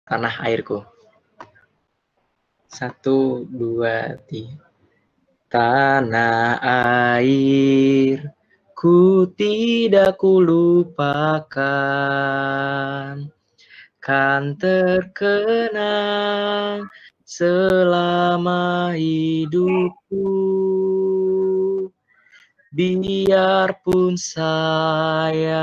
tanah airku. 1, 2, 3. Tanah air, ku tidak kulupakan, kan terkenang selama hidupku. Biarpun saya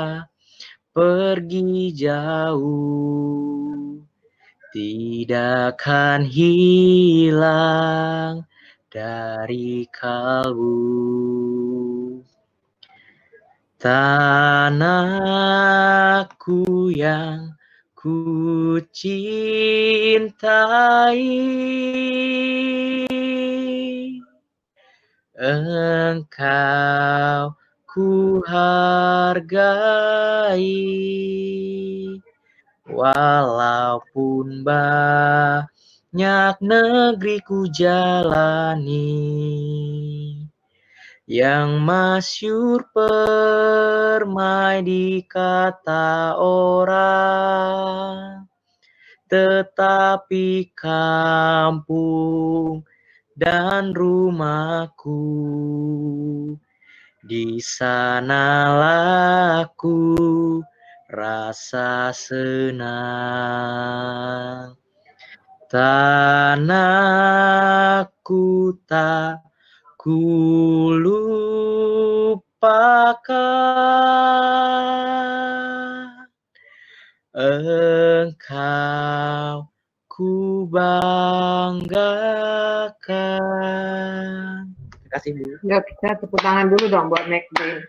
pergi jauh, tidak akan hilang dari kalbu. Tanahku yang ku cintai, engkau ku hargai, walaupun banyak negeri ku jalani, yang masyhur permai di kata orang, tetapi kampung dan rumahku, di sanalah ku rasa senang. Tanahku tak kulupakan, engkau ku banggakan. Terima kasih, Bu. Ya, kita tepuk tangan dulu dong buat McBrain.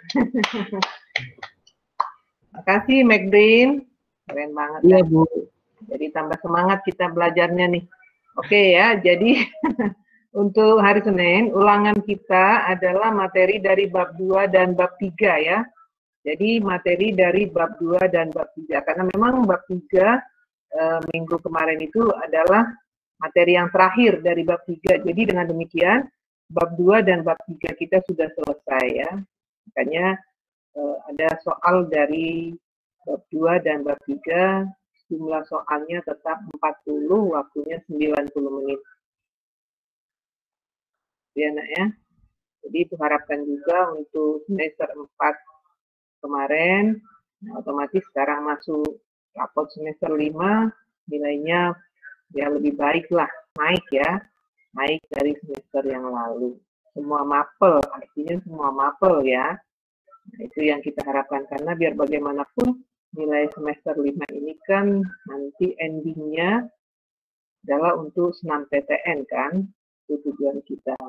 Terima kasih McBrain, keren banget. Iya, kan? Bu. Jadi tambah semangat kita belajarnya nih. Oke ya, jadi untuk hari Senin, ulangan kita adalah materi dari bab 2 dan bab 3 ya. Jadi materi dari bab 2 dan bab 3. Karena memang bab 3 minggu kemarin itu adalah materi yang terakhir dari bab 3. Jadi dengan demikian, bab 2 dan bab 3 kita sudah selesai ya. Makanya ada soal dari bab 2 dan bab 3, jumlah soalnya tetap 40, waktunya 90 menit. Ya nak ya. Jadi diharapkan juga untuk semester 4 kemarin, nah, otomatis sekarang masuk rapot semester 5, nilainya ya lebih baik lah, naik ya, naik dari semester yang lalu. Semua mapel, artinya semua mapel ya. Nah, itu yang kita harapkan, karena biar bagaimanapun nilai semester 5 ini kan nanti endingnya adalah untuk senam PTN kan, itu tujuan kita.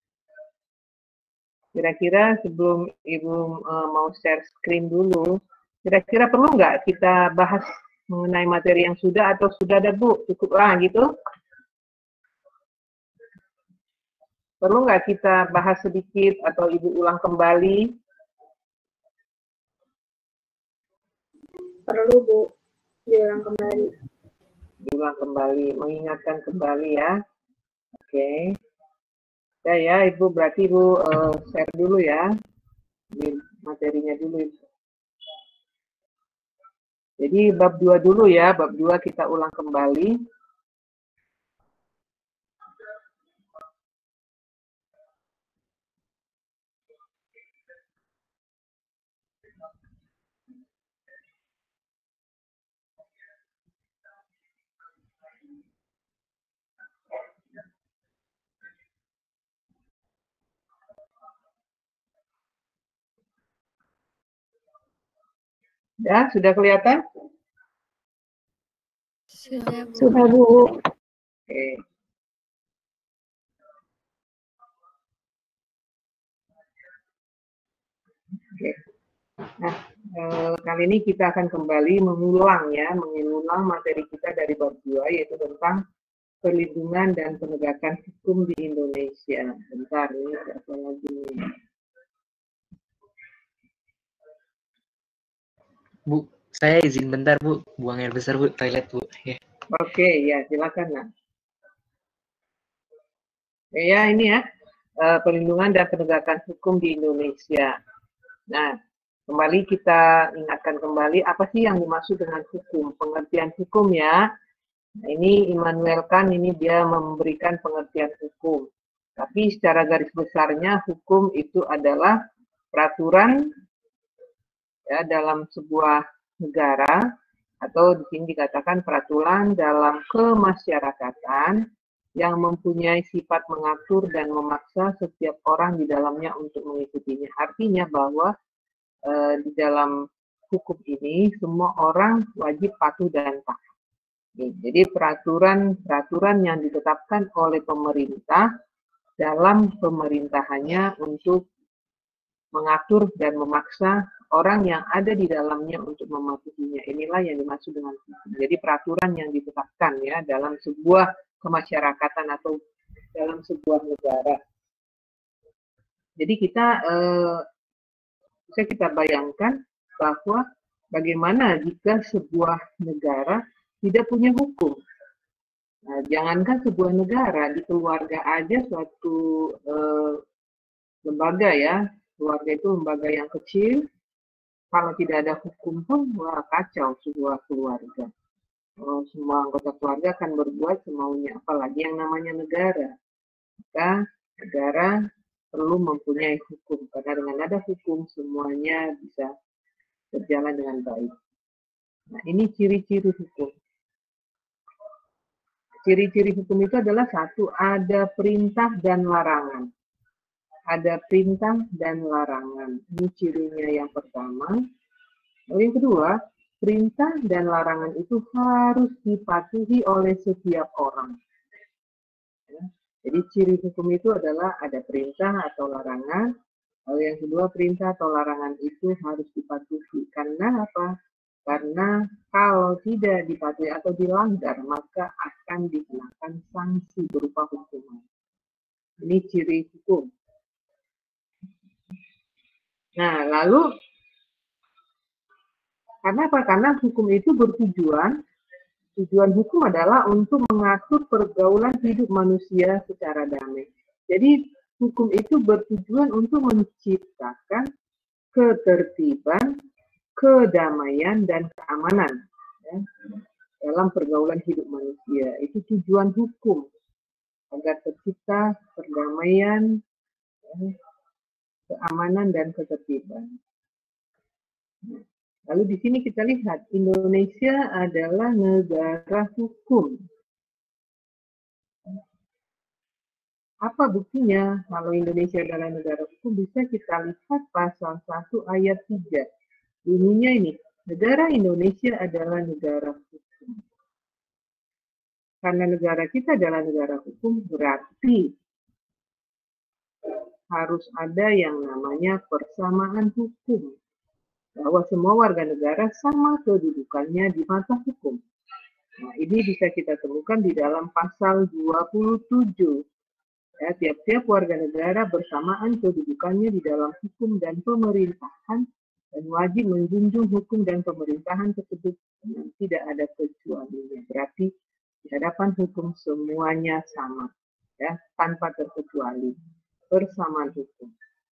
Kira-kira sebelum Ibu mau share screen dulu, kira-kira perlu nggak kita bahas mengenai materi yang sudah, atau sudah ada Bu? Cukuplah gitu? Perlu nggak kita bahas sedikit atau Ibu ulang kembali? Perlu Bu, diulang kembali. Diulang kembali, mengingatkan kembali ya. Oke. Ya, Ibu berarti Ibu share dulu ya. Di materinya dulu Ibu. Jadi bab 2 dulu ya, bab 2 kita ulang kembali. Ya, sudah kelihatan? Sudah Bu. Oke. Oke. Nah, kali ini kita akan kembali mengulang materi kita dari bab 2, yaitu tentang perlindungan dan penegakan hukum di Indonesia. Bentar, ini apa lagi nih? Bu, saya izin bentar, Bu. Buang air besar, Bu. Toilet, Bu. Ya. Oke, ya silakan nak. Ya, ini ya, perlindungan dan penegakan hukum di Indonesia. Nah, kembali kita ingatkan kembali apa sih yang dimaksud dengan hukum, pengertian hukum ya. Nah, ini Immanuel Kant ini dia memberikan pengertian hukum. Tapi secara garis besarnya hukum itu adalah peraturan ya dalam sebuah negara, atau di sini dikatakan peraturan dalam kemasyarakatan yang mempunyai sifat mengatur dan memaksa setiap orang di dalamnya untuk mengikutinya. Artinya bahwa di dalam hukum ini semua orang wajib patuh dan taat. Jadi peraturan yang ditetapkan oleh pemerintah dalam pemerintahannya untuk mengatur dan memaksa orang yang ada di dalamnya untuk mematuhinya. Inilah yang dimaksud dengan hukum. Jadi peraturan yang ditetapkan ya dalam sebuah kemasyarakatan atau dalam sebuah negara. Jadi bisa kita bayangkan bahwa bagaimana jika sebuah negara tidak punya hukum. Nah, jangankan sebuah negara, di keluarga aja suatu lembaga ya, keluarga itu lembaga yang kecil, kalau tidak ada hukum pun, wah kacau sebuah keluarga. Semua anggota keluarga akan berbuat semaunya, apalagi yang namanya negara. Maka negara perlu mempunyai hukum, karena dengan ada hukum semuanya bisa berjalan dengan baik. Nah, ini ciri-ciri hukum. Ciri-ciri hukum itu adalah satu, ada perintah dan larangan. Ada perintah dan larangan. Ini cirinya yang pertama. Lalu yang kedua, perintah dan larangan itu harus dipatuhi oleh setiap orang. Ya. Jadi ciri hukum itu adalah ada perintah atau larangan. Lalu yang kedua, perintah atau larangan itu harus dipatuhi. Karena apa? Karena kalau tidak dipatuhi atau dilanggar, maka akan dikenakan sanksi berupa hukuman. Ini ciri hukum. Nah, lalu karena apa? Karena hukum itu tujuan hukum adalah untuk mengatur pergaulan hidup manusia secara damai. Jadi hukum itu bertujuan untuk menciptakan ketertiban, kedamaian, dan keamanan ya, dalam pergaulan hidup manusia. Itu tujuan hukum, agar tercipta perdamaian, ya, keamanan, dan ketertiban. Lalu di sini kita lihat, Indonesia adalah negara hukum. Apa buktinya kalau Indonesia adalah negara hukum? Bisa kita lihat pasal 1 ayat 3. Bunyinya ini, negara Indonesia adalah negara hukum. Karena negara kita adalah negara hukum, berarti harus ada yang namanya persamaan hukum. Bahwa semua warga negara sama kedudukannya di mata hukum. Nah, ini bisa kita temukan di dalam pasal 27. Ya, tiap-tiap warga negara bersamaan kedudukannya di dalam hukum dan pemerintahan dan wajib menjunjung hukum dan pemerintahan tersebut dengan tidak ada kecualinya. Berarti di hadapan hukum semuanya sama, ya, tanpa terkecuali. Persamaan hukum.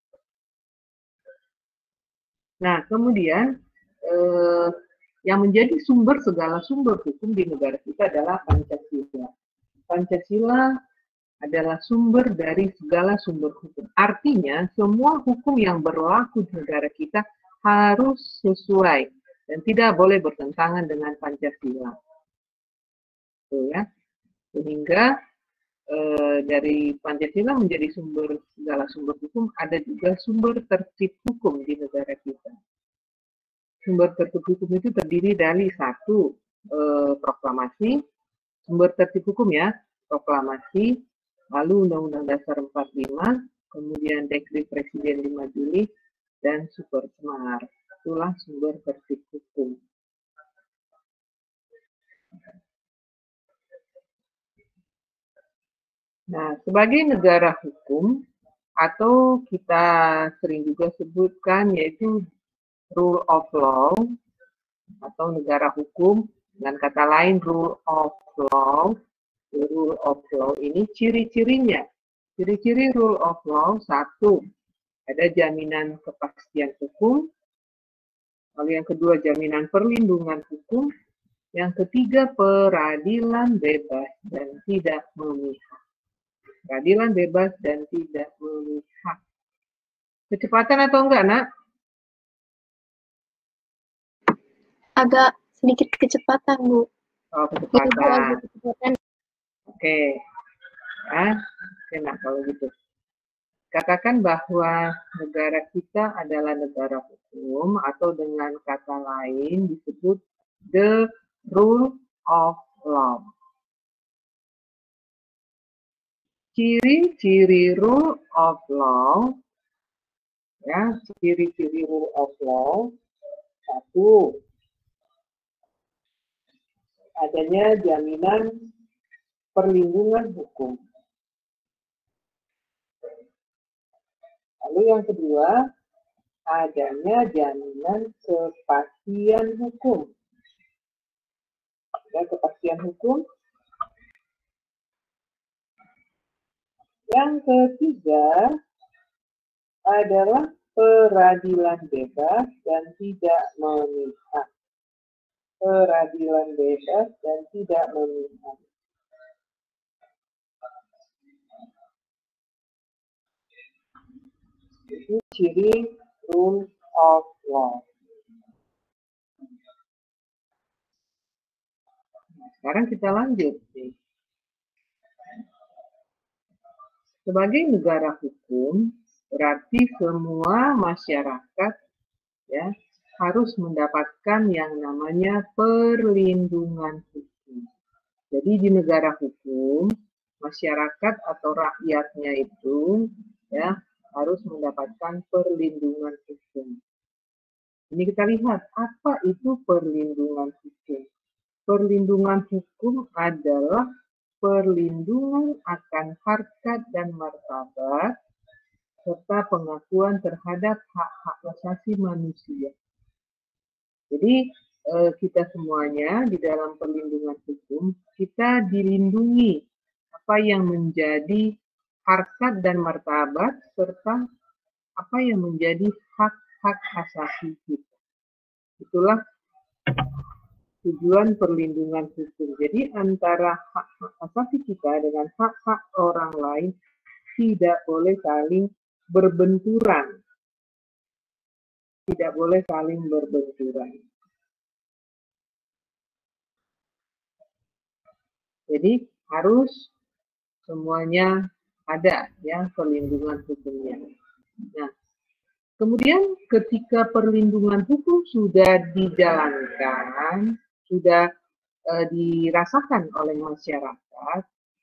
Nah, kemudian yang menjadi sumber segala sumber hukum di negara kita adalah Pancasila. Pancasila adalah sumber dari segala sumber hukum. Artinya, semua hukum yang berlaku di negara kita harus sesuai dan tidak boleh bertentangan dengan Pancasila. Ya. Sehingga dari Pancasila menjadi sumber segala sumber hukum, ada juga sumber tertib hukum di negara kita. Sumber tertib hukum itu terdiri dari satu, proklamasi, sumber tertib hukum ya, proklamasi, lalu Undang-Undang Dasar 45, kemudian Dekret Presiden 5 Juli, dan Supersemar. Itulah sumber tertib hukum. Nah, sebagai negara hukum, atau kita sering juga sebutkan yaitu rule of law, atau negara hukum, dengan kata lain rule of law. Rule of law ini ciri-cirinya. Ciri-ciri rule of law, satu, ada jaminan kepastian hukum. Lalu yang kedua, jaminan perlindungan hukum. Yang ketiga, peradilan bebas dan tidak memihak. Peradilan bebas dan tidak memihak. Kecepatan atau enggak, Nak? Agak sedikit kecepatan, Bu. Oh, Ibu kecepatan. agak kecepatan. Oke. Ya, oke, Nak, kalau gitu. Katakan bahwa negara kita adalah negara hukum atau dengan kata lain disebut the rule of law. Ciri-ciri rule of law, ya, ciri-ciri rule of law, satu, adanya jaminan perlindungan hukum. Lalu yang kedua, adanya jaminan kepastian hukum. Ya, kepastian hukum. Yang ketiga adalah peradilan bebas dan tidak memihak. Peradilan bebas dan tidak memihak. Itu ciri rule of law. Nah, sekarang kita lanjut nih. Sebagai negara hukum, berarti semua masyarakat ya harus mendapatkan yang namanya perlindungan hukum. Jadi di negara hukum, masyarakat atau rakyatnya itu ya harus mendapatkan perlindungan hukum. Ini kita lihat apa itu perlindungan hukum. Perlindungan hukum adalah perlindungan akan harkat dan martabat serta pengakuan terhadap hak-hak asasi manusia. Jadi kita semuanya di dalam perlindungan hukum, kita dilindungi apa yang menjadi harkat dan martabat serta apa yang menjadi hak-hak asasi kita. Itulah tujuan perlindungan hukum. Jadi antara hak-hak asasi kita dengan hak-hak orang lain tidak boleh saling berbenturan. Tidak boleh saling berbenturan. Jadi harus semuanya ada ya perlindungan hukumnya. Nah, kemudian ketika perlindungan hukum sudah dijalankan, sudah dirasakan oleh masyarakat,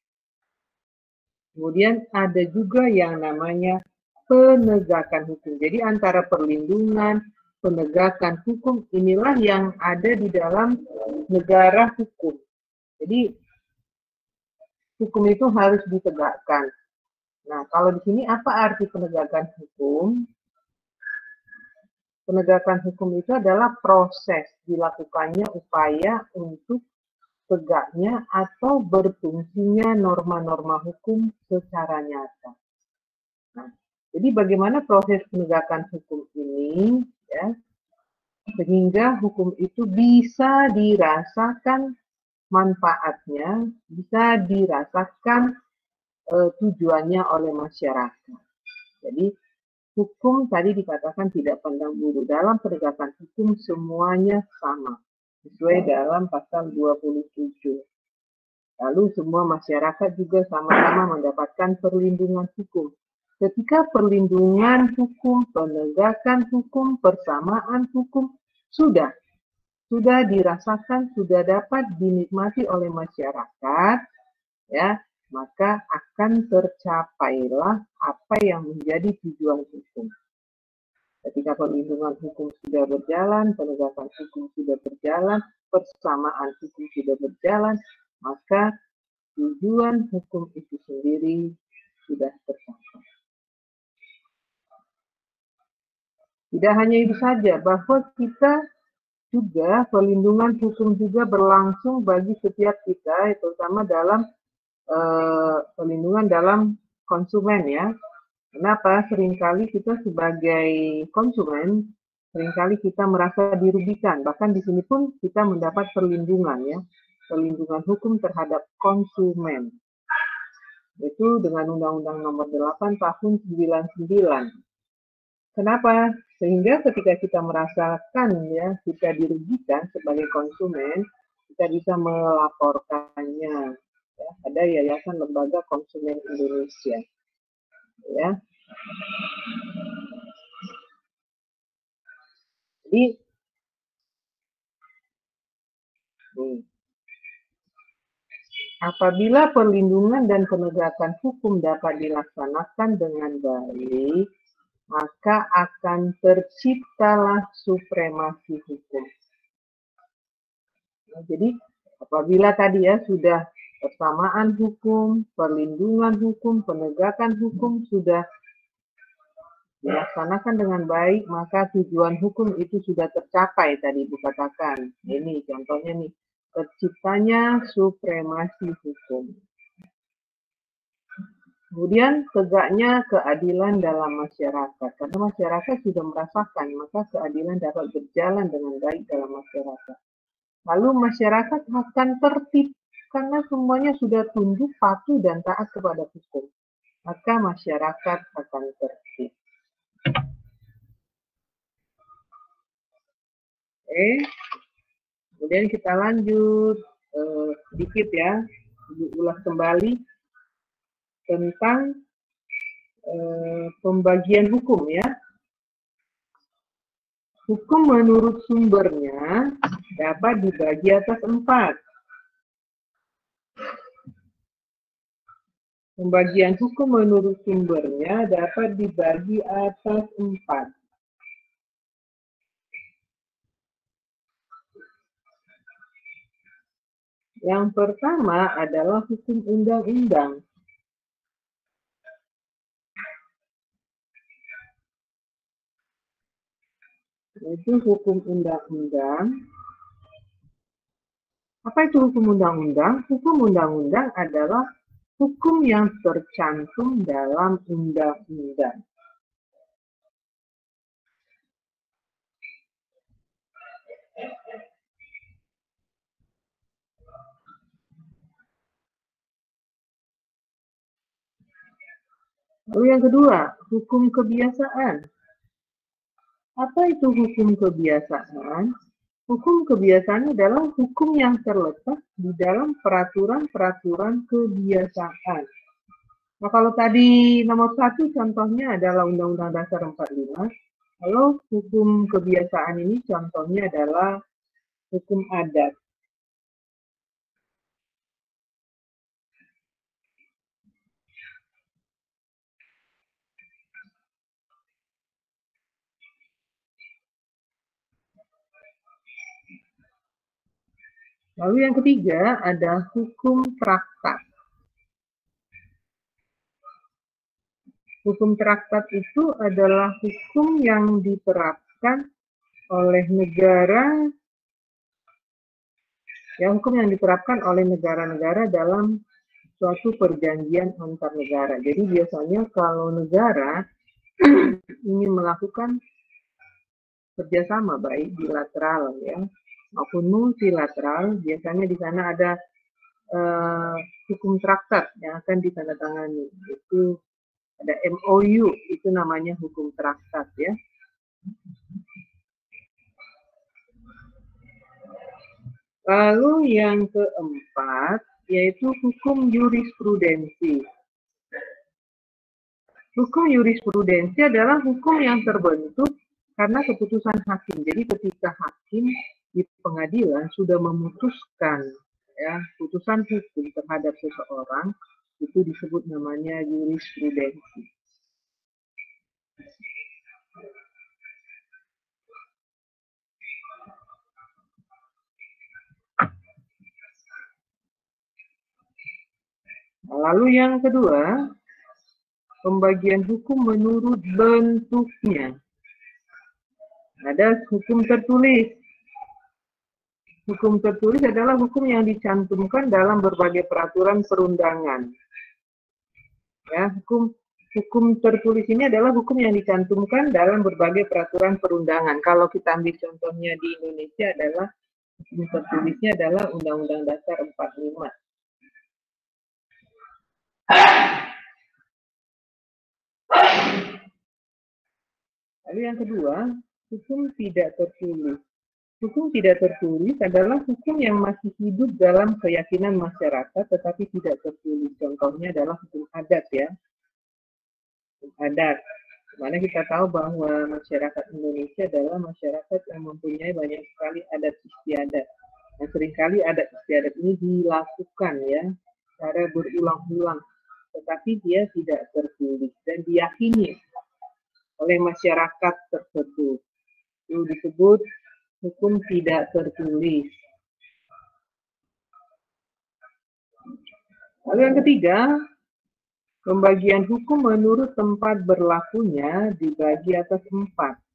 kemudian ada juga yang namanya penegakan hukum. Jadi antara perlindungan, penegakan hukum inilah yang ada di dalam negara hukum. Jadi hukum itu harus ditegakkan. Nah, kalau di sini apa arti penegakan hukum? Penegakan hukum itu adalah proses dilakukannya upaya untuk tegaknya atau berfungsinya norma-norma hukum secara nyata. Nah, jadi bagaimana proses penegakan hukum ini, ya, sehingga hukum itu bisa dirasakan manfaatnya, bisa dirasakan tujuannya oleh masyarakat. Jadi hukum tadi dikatakan tidak pandang bulu. Dalam penegakan hukum semuanya sama, sesuai dalam pasal 27. Lalu semua masyarakat juga sama-sama mendapatkan perlindungan hukum. Ketika perlindungan hukum, penegakan hukum, persamaan hukum sudah dirasakan, sudah dapat dinikmati oleh masyarakat, ya, maka akan tercapailah apa yang menjadi tujuan hukum. Ketika perlindungan hukum sudah berjalan, penegakan hukum sudah berjalan, persamaan hukum sudah berjalan, maka tujuan hukum itu sendiri sudah tercapai. Tidak hanya itu saja, bahwa kita juga perlindungan hukum juga berlangsung bagi setiap kita, terutama dalam perlindungan dalam konsumen ya. Kenapa? Seringkali kita sebagai konsumen Seringkali kita merasa dirugikan, bahkan di sini pun kita mendapat perlindungan ya, perlindungan hukum terhadap konsumen. Itu dengan Undang-Undang Nomor 8 Tahun 99. Kenapa? Sehingga ketika kita merasakan ya kita dirugikan sebagai konsumen, kita bisa melaporkannya ya, pada Yayasan Lembaga Konsumen Indonesia. Ya. Jadi apabila perlindungan dan penegakan hukum dapat dilaksanakan dengan baik, maka akan terciptalah supremasi hukum. Nah, jadi apabila tadi ya sudah persamaan hukum, perlindungan hukum, penegakan hukum sudah dilaksanakan dengan baik, maka tujuan hukum itu sudah tercapai tadi Ibu katakan. Ini contohnya nih, terciptanya supremasi hukum. Kemudian tegaknya keadilan dalam masyarakat. Karena masyarakat sudah merasakan, maka keadilan dapat berjalan dengan baik dalam masyarakat. Lalu masyarakat akan tertib, karena semuanya sudah tunduk, patuh, dan taat kepada hukum. Maka masyarakat akan tertib. Oke, kemudian kita lanjut sedikit ya, diulas kembali tentang pembagian hukum ya. Hukum menurut sumbernya dapat dibagi atas 4. Pembagian hukum menurut sumbernya dapat dibagi atas 4. Yang pertama adalah hukum undang-undang. Itu hukum undang-undang. Apa itu hukum undang-undang? Hukum undang-undang adalah hukum yang tercantum dalam undang-undang. Lalu yang kedua, hukum kebiasaan. Apa itu hukum kebiasaan? Hukum kebiasaan adalah hukum yang terletak di dalam peraturan-peraturan kebiasaan. Nah, kalau tadi nomor 1 contohnya adalah Undang-Undang Dasar 45. Lalu hukum kebiasaan ini contohnya adalah hukum adat. Lalu yang ketiga ada hukum traktat. Hukum traktat itu adalah hukum yang diterapkan oleh negara, ya hukum yang diterapkan oleh negara-negara dalam suatu perjanjian antar negara. Jadi biasanya kalau negara ingin melakukan kerjasama baik bilateral ya maupun multilateral, biasanya di sana ada hukum traktat yang akan ditandatangani. Itu ada MOU, itu namanya hukum traktat ya. Lalu yang keempat yaitu hukum jurisprudensi. Hukum jurisprudensi adalah hukum yang terbentuk karena keputusan hakim. Jadi ketika hakim di pengadilan sudah memutuskan ya putusan hukum terhadap seseorang, itu disebut namanya jurisprudensi. Lalu yang kedua, pembagian hukum menurut bentuknya. Ada hukum tertulis. Hukum tertulis adalah hukum yang dicantumkan dalam berbagai peraturan perundangan. Ya, hukum Hukum tertulis ini adalah hukum yang dicantumkan dalam berbagai peraturan perundangan. Kalau kita ambil contohnya di Indonesia adalah hukum tertulisnya adalah Undang-Undang Dasar 45. Lalu yang kedua, hukum tidak tertulis. Hukum tidak tertulis adalah hukum yang masih hidup dalam keyakinan masyarakat tetapi tidak tertulis. Contohnya adalah hukum adat ya. Hukum adat. Dimana kita tahu bahwa masyarakat Indonesia adalah masyarakat yang mempunyai banyak sekali adat istiadat. Dan seringkali adat istiadat ini dilakukan ya secara berulang-ulang. Tetapi dia tidak tertulis dan diyakini oleh masyarakat tersebut. Itu disebut hukum tidak tertulis. Lalu yang ketiga, pembagian hukum menurut tempat berlakunya dibagi atas 4.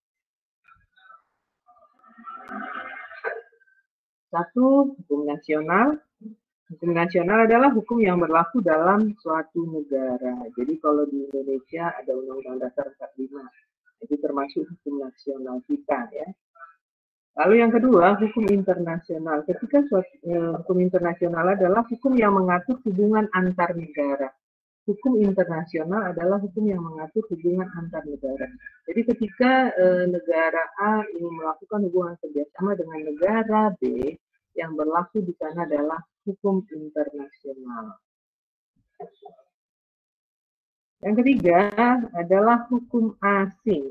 Satu, hukum nasional. Hukum nasional adalah hukum yang berlaku dalam suatu negara. Jadi kalau di Indonesia ada Undang-Undang Dasar 45, itu termasuk hukum nasional kita ya. Lalu yang kedua, hukum internasional. Ketika hukum internasional adalah hukum yang mengatur hubungan antar negara. Hukum internasional adalah hukum yang mengatur hubungan antar negara. Jadi ketika negara A ingin melakukan hubungan kerjasama dengan negara B, yang berlaku di sana adalah hukum internasional. Yang ketiga adalah hukum asing.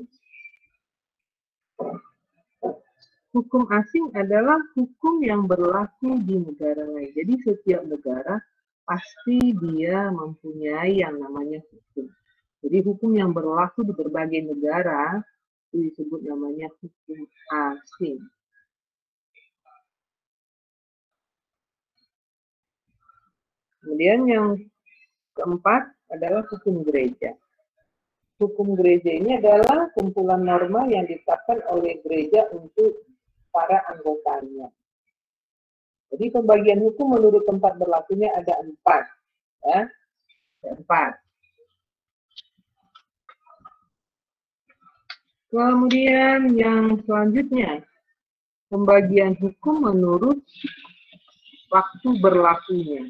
Hukum asing adalah hukum yang berlaku di negara lain. Jadi setiap negara pasti dia mempunyai yang namanya hukum. Jadi hukum yang berlaku di berbagai negara itu disebut namanya hukum asing. Kemudian yang keempat adalah hukum gereja. Hukum gereja ini adalah kumpulan norma yang ditetapkan oleh gereja untuk para anggotanya. Jadi pembagian hukum menurut tempat berlakunya ada 4. Ya. Ada 4. Kemudian yang selanjutnya, pembagian hukum menurut waktu berlakunya.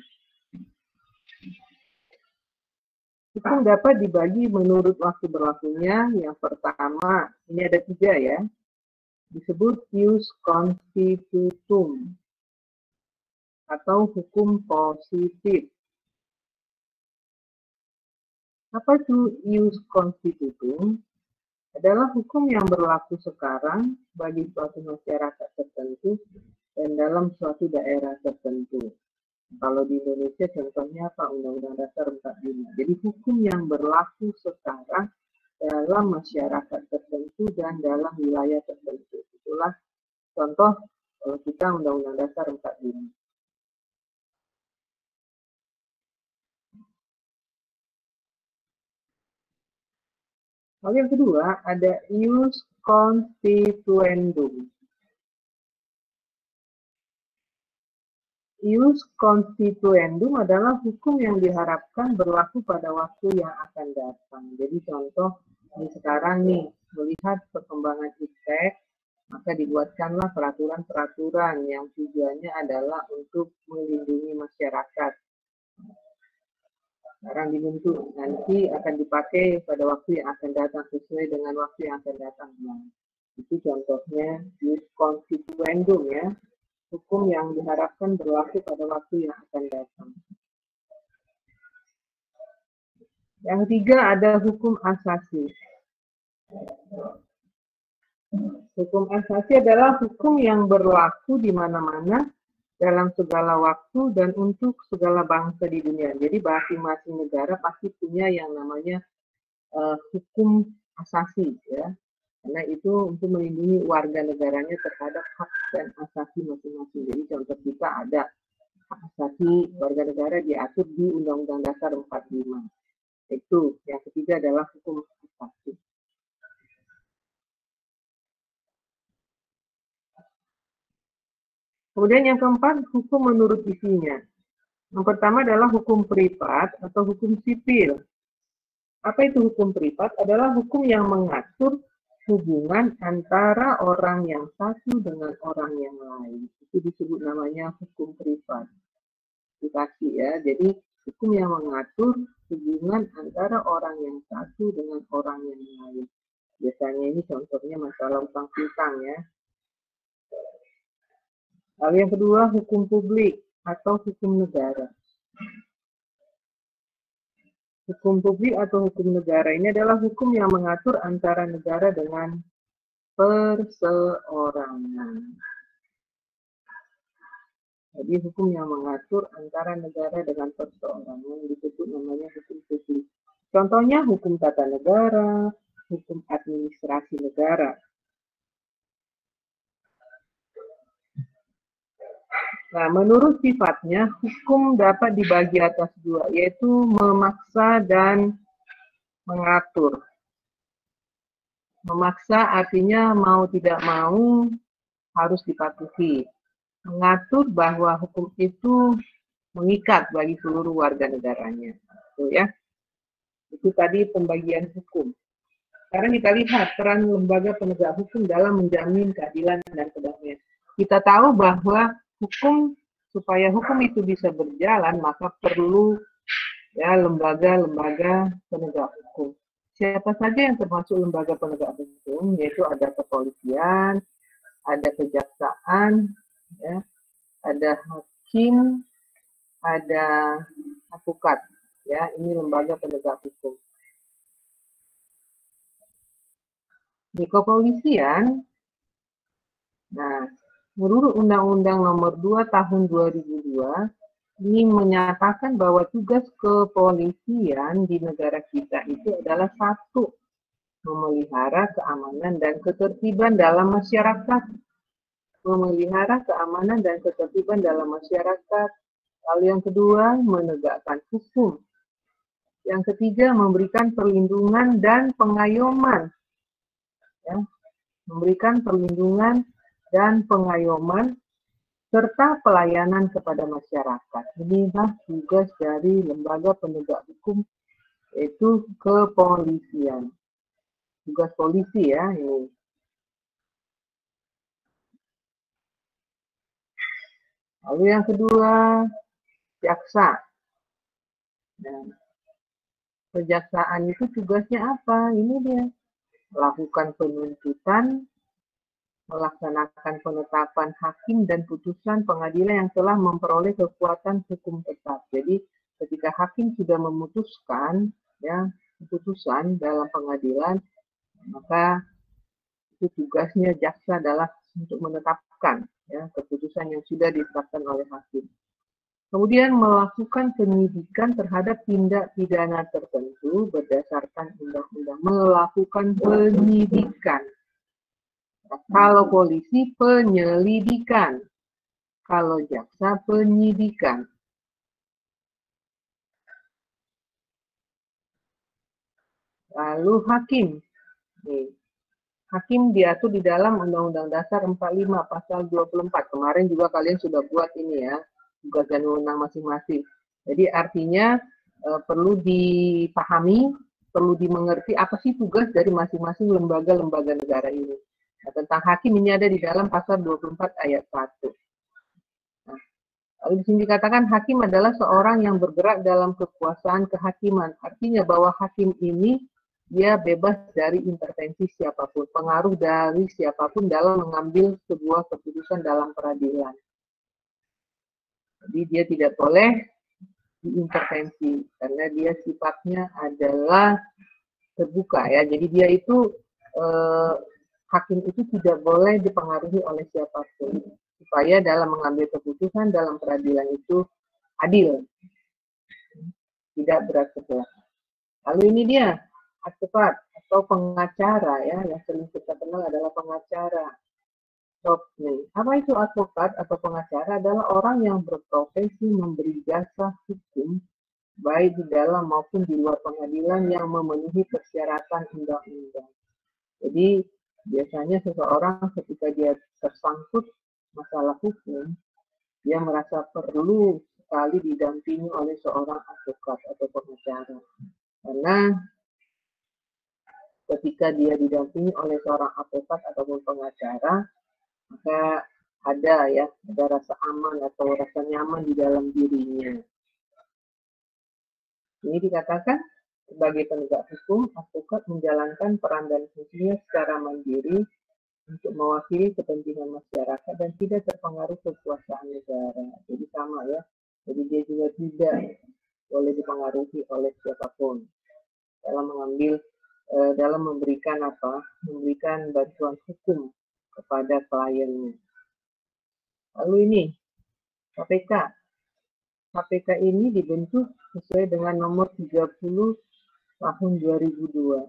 Hukum dapat dibagi menurut waktu berlakunya. Yang pertama, ini ada 3 ya. Disebut ius constitutum atau hukum positif. Apa itu ius constitutum? Adalah hukum yang berlaku sekarang bagi suatu masyarakat tertentu dan dalam suatu daerah tertentu. Kalau di Indonesia contohnya apa? Undang-Undang Dasar 45. Jadi hukum yang berlaku sekarang dalam masyarakat tertentu dan dalam wilayah tertentu. Itulah contoh kalau kita Undang-Undang Dasar 45. Lalu yang kedua ada ius constituendum. Ius constituendum adalah hukum yang diharapkan berlaku pada waktu yang akan datang. Jadi contoh ini sekarang nih, melihat perkembangan iptek, maka dibuatkanlah peraturan-peraturan yang tujuannya adalah untuk melindungi masyarakat. Sekarang dibentuk, nanti akan dipakai pada waktu yang akan datang sesuai dengan waktu yang akan datang. Nah, itu contohnya ius constituendum ya. Hukum yang diharapkan berlaku pada waktu yang akan datang. Yang ketiga ada hukum asasi. Hukum asasi adalah hukum yang berlaku di mana-mana dalam segala waktu dan untuk segala bangsa di dunia. Jadi masing-masing negara pasti punya yang namanya hukum asasi ya. Karena itu untuk melindungi warga negaranya terhadap hak dan asasi masing-masing. Jadi contoh kita ada hak asasi warga negara diatur di Undang-Undang Dasar 45. Itu yang ketiga adalah hukum asasi. Kemudian yang keempat, hukum menurut isinya. Yang pertama adalah hukum privat atau hukum sipil. Apa itu hukum privat? Adalah hukum yang mengatur hubungan antara orang yang satu dengan orang yang lain. Itu disebut namanya hukum privat. Privasi ya. Jadi hukum yang mengatur hubungan antara orang yang satu dengan orang yang lain. Biasanya ini contohnya masalah utang piutang ya. Lalu yang kedua, hukum publik atau hukum negara. Hukum publik atau hukum negara ini adalah hukum yang mengatur antara negara dengan perseorangan. Jadi hukum yang mengatur antara negara dengan perseorangan disebut namanya hukum publik. Contohnya hukum tata negara, hukum administrasi negara. Nah, menurut sifatnya, hukum dapat dibagi atas dua, yaitu memaksa dan mengatur. Memaksa artinya mau tidak mau harus dipatuhi. Mengatur bahwa hukum itu mengikat bagi seluruh warga negaranya. Itu ya. Itu tadi pembagian hukum. Sekarang kita lihat peran lembaga penegak hukum dalam menjamin keadilan dan kedamaian. Kita tahu bahwa supaya hukum itu bisa berjalan, maka perlu ya lembaga-lembaga penegak hukum. Siapa saja yang termasuk lembaga penegak hukum, yaitu ada kepolisian, ada kejaksaan, ya, ada hakim, ada advokat. Ya, ini lembaga penegak hukum. Di kepolisian, nah, menurut Undang-Undang Nomor 2 Tahun 2002, ini menyatakan bahwa tugas kepolisian di negara kita itu adalah satu, memelihara keamanan dan ketertiban dalam masyarakat. Memelihara keamanan dan ketertiban dalam masyarakat. Lalu yang kedua, menegakkan hukum. Yang ketiga, memberikan perlindungan dan pengayoman. Ya, memberikan perlindungan dan pengayoman serta pelayanan kepada masyarakat. Inilah tugas dari lembaga penegak hukum, yaitu kepolisian. Tugas polisi ya ini. Lalu yang kedua, jaksa. Nah, kejaksaan itu tugasnya apa? Ini dia. Melakukan penuntutan, melaksanakan penetapan hakim dan putusan pengadilan yang telah memperoleh kekuatan hukum tetap. Jadi ketika hakim sudah memutuskan ya keputusan dalam pengadilan, maka itu tugasnya jaksa adalah untuk menetapkan ya keputusan yang sudah ditetapkan oleh hakim. Kemudian melakukan penyidikan terhadap tindak pidana tertentu berdasarkan undang-undang. Melakukan penyidikan. Kalau polisi, penyelidikan. Kalau jaksa, penyidikan. Lalu hakim. Nih. Hakim diatur di dalam Undang-Undang Dasar 45 Pasal 24. Kemarin juga kalian sudah buat ini ya. Tugas dan wewenang masing-masing. Jadi artinya perlu dipahami, perlu dimengerti apa sih tugas dari masing-masing lembaga-lembaga negara ini. Nah, tentang hakim ini ada di dalam pasal 24 ayat 1. Nah, lalu di sini dikatakan hakim adalah seorang yang bergerak dalam kekuasaan kehakiman. Artinya bahwa hakim ini dia bebas dari intervensi siapapun, pengaruh dari siapapun dalam mengambil sebuah keputusan dalam peradilan. Jadi dia tidak boleh diintervensi karena dia sifatnya adalah terbuka ya. Jadi dia itu hakim itu tidak boleh dipengaruhi oleh siapapun supaya dalam mengambil keputusan dalam peradilan itu adil, tidak berat sebelah. Lalu ini dia advokat atau pengacara ya, yang sering kita kenal adalah pengacara. Apa itu advokat atau pengacara? Adalah orang yang berprofesi memberi jasa hukum baik di dalam maupun di luar pengadilan yang memenuhi persyaratan undang-undang. Jadi biasanya seseorang ketika dia tersangkut masalah hukum, dia merasa perlu sekali didampingi oleh seorang advokat atau pengacara. Karena ketika dia didampingi oleh seorang advokat ataupun pengacara, maka ada rasa aman atau rasa nyaman di dalam dirinya. Ini dikatakan sebagai penegak hukum, advokat menjalankan peran dan fungsinya secara mandiri untuk mewakili kepentingan masyarakat dan tidak terpengaruh kekuasaan negara. Jadi sama ya. Jadi dia juga tidak boleh dipengaruhi oleh siapapun dalam memberikan bantuan hukum kepada kliennya. Lalu ini KPK. KPK ini dibentuk sesuai dengan nomor 30 tahun 2002.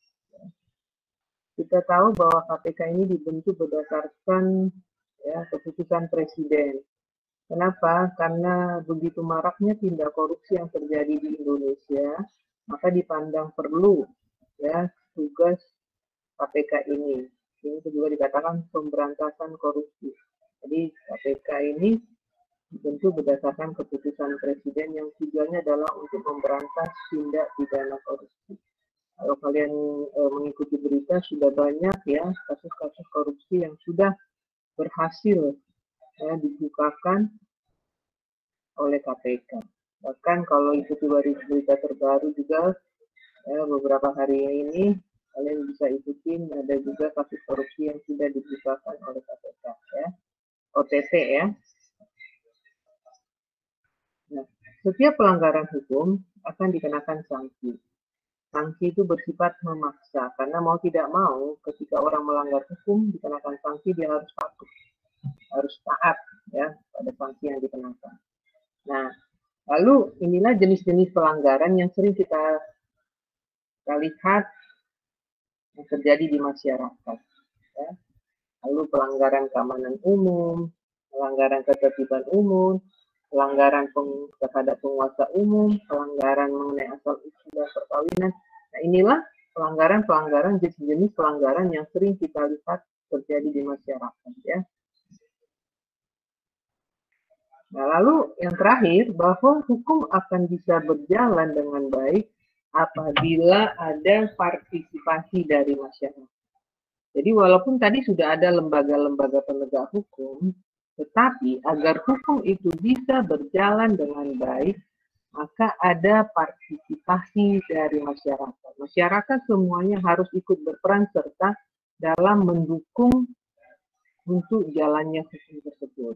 Kita tahu bahwa KPK ini dibentuk berdasarkan keputusan Presiden. Kenapa? Karena begitu maraknya tindak korupsi yang terjadi di Indonesia, maka dipandang perlu tugas KPK ini. Ini juga dikatakan pemberantasan korupsi. Jadi KPK ini dibentuk berdasarkan keputusan Presiden yang tujuannya adalah untuk memberantas tindak pidana korupsi. Kalau kalian mengikuti berita, sudah banyak ya kasus-kasus korupsi yang sudah berhasil dibukakan oleh KPK. Bahkan kalau ikuti berita terbaru juga beberapa hari ini kalian bisa ikutin, ada juga kasus korupsi yang sudah dibukakan oleh KPK ya. OTT ya. Nah, setiap pelanggaran hukum akan dikenakan sanksi. Sanksi itu bersifat memaksa, karena mau tidak mau ketika orang melanggar hukum dikenakan sanksi, dia harus patuh, harus taat ya pada sanksi yang dikenakan. Nah, lalu inilah jenis-jenis pelanggaran yang sering kita lihat yang terjadi di masyarakat. Ya. Lalu pelanggaran keamanan umum, pelanggaran ketertiban umum, pelanggaran terhadap penguasa umum, pelanggaran mengenai asal-usul dan perkawinan. Nah, inilah pelanggaran-pelanggaran, jenis-jenis pelanggaran yang sering kita lihat terjadi di masyarakat. Ya. Nah, lalu yang terakhir, bahwa hukum akan bisa berjalan dengan baik apabila ada partisipasi dari masyarakat. Jadi walaupun tadi sudah ada lembaga-lembaga penegak hukum, tetapi agar hukum itu bisa berjalan dengan baik, maka ada partisipasi dari masyarakat. Masyarakat semuanya harus ikut berperan serta dalam mendukung untuk jalannya hukum tersebut.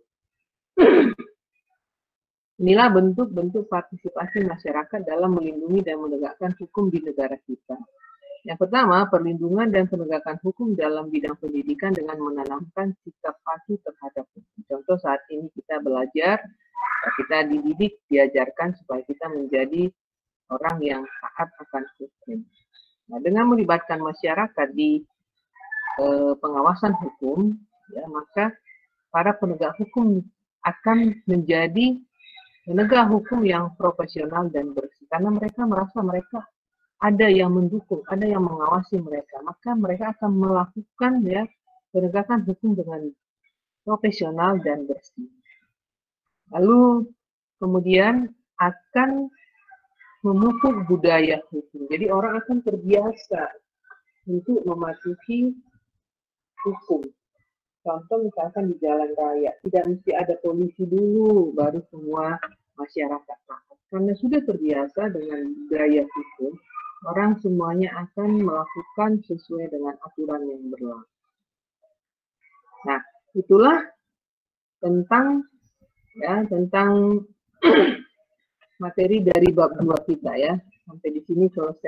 Inilah bentuk-bentuk partisipasi masyarakat dalam melindungi dan menegakkan hukum di negara kita. Yang pertama, perlindungan dan penegakan hukum dalam bidang pendidikan dengan menanamkan sikap patuh terhadap hukum. Contoh saat ini kita belajar, kita dididik, diajarkan supaya kita menjadi orang yang taat akan hukum. Nah, dengan melibatkan masyarakat di pengawasan hukum, ya, maka para penegak hukum akan menjadi penegak hukum yang profesional dan bersih. Karena mereka merasa mereka ada yang mendukung, ada yang mengawasi mereka, maka mereka akan melakukan ya penegakan hukum dengan profesional dan bersih. Lalu kemudian akan memupuk budaya hukum. Jadi orang akan terbiasa untuk mematuhi hukum. Contoh misalkan di jalan raya, tidak mesti ada polisi dulu, baru semua masyarakat taat. Karena sudah terbiasa dengan budaya hukum, orang semuanya akan melakukan sesuai dengan aturan yang berlaku. Nah, itulah tentang materi dari bab 2 kita ya. Sampai di sini selesai.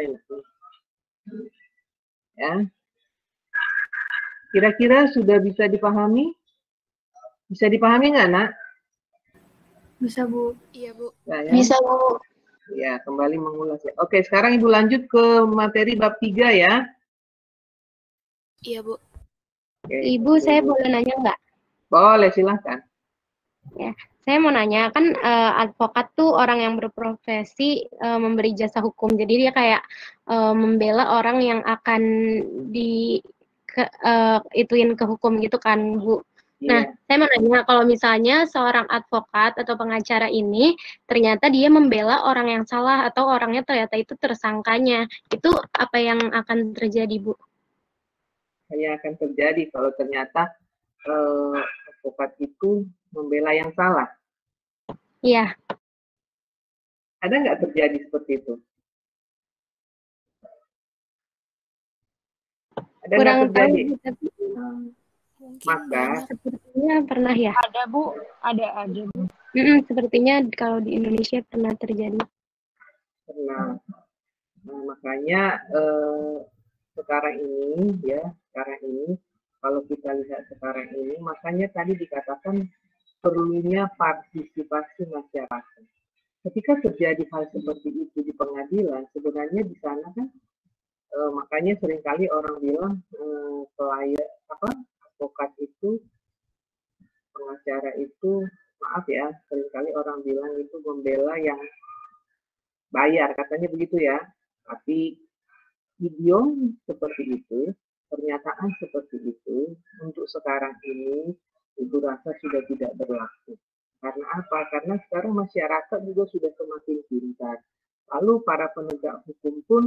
Ya. Kira-kira sudah bisa dipahami? Bisa dipahami nggak, Nak? Bisa, Bu. Iya, Bu. Nah, ya. Bisa, Bu. Ya, kembali mengulas ya. Oke, sekarang Ibu lanjut ke materi bab 3 ya. Iya, Bu. Oke, Ibu, saya boleh nanya nggak? boleh, silahkan. Ya, saya mau nanya, kan advokat tuh orang yang berprofesi memberi jasa hukum. Jadi dia kayak membela orang yang akan ituin ke hukum gitu kan, Bu. Nah, Iya. saya mau nanya, kalau misalnya seorang advokat atau pengacara ini ternyata dia membela orang yang salah atau orangnya ternyata itu tersangkanya, itu apa yang akan terjadi, Bu? Yang akan terjadi kalau ternyata advokat itu membela yang salah. Iya, Ada nggak terjadi seperti itu? Ada nggak kurang tahu, terjadi? Bu, tapi Mungkin Maka banyak. sepertinya pernah ya. Ada Bu, ada aja Bu. Sepertinya kalau di Indonesia pernah terjadi. pernah. Nah, makanya sekarang ini kalau kita lihat sekarang ini, makanya tadi dikatakan perlunya partisipasi masyarakat. Ketika terjadi hal seperti itu di pengadilan, sebenarnya di sana kan makanya seringkali orang bilang advokat itu, pengacara itu, maaf ya, seringkali orang bilang itu membela yang bayar, katanya begitu ya. Tapi idiom seperti itu, pernyataan seperti itu, untuk sekarang ini, Ibu rasa sudah tidak berlaku. Karena apa? Karena sekarang masyarakat juga sudah semakin pintar. Lalu para penegak hukum pun,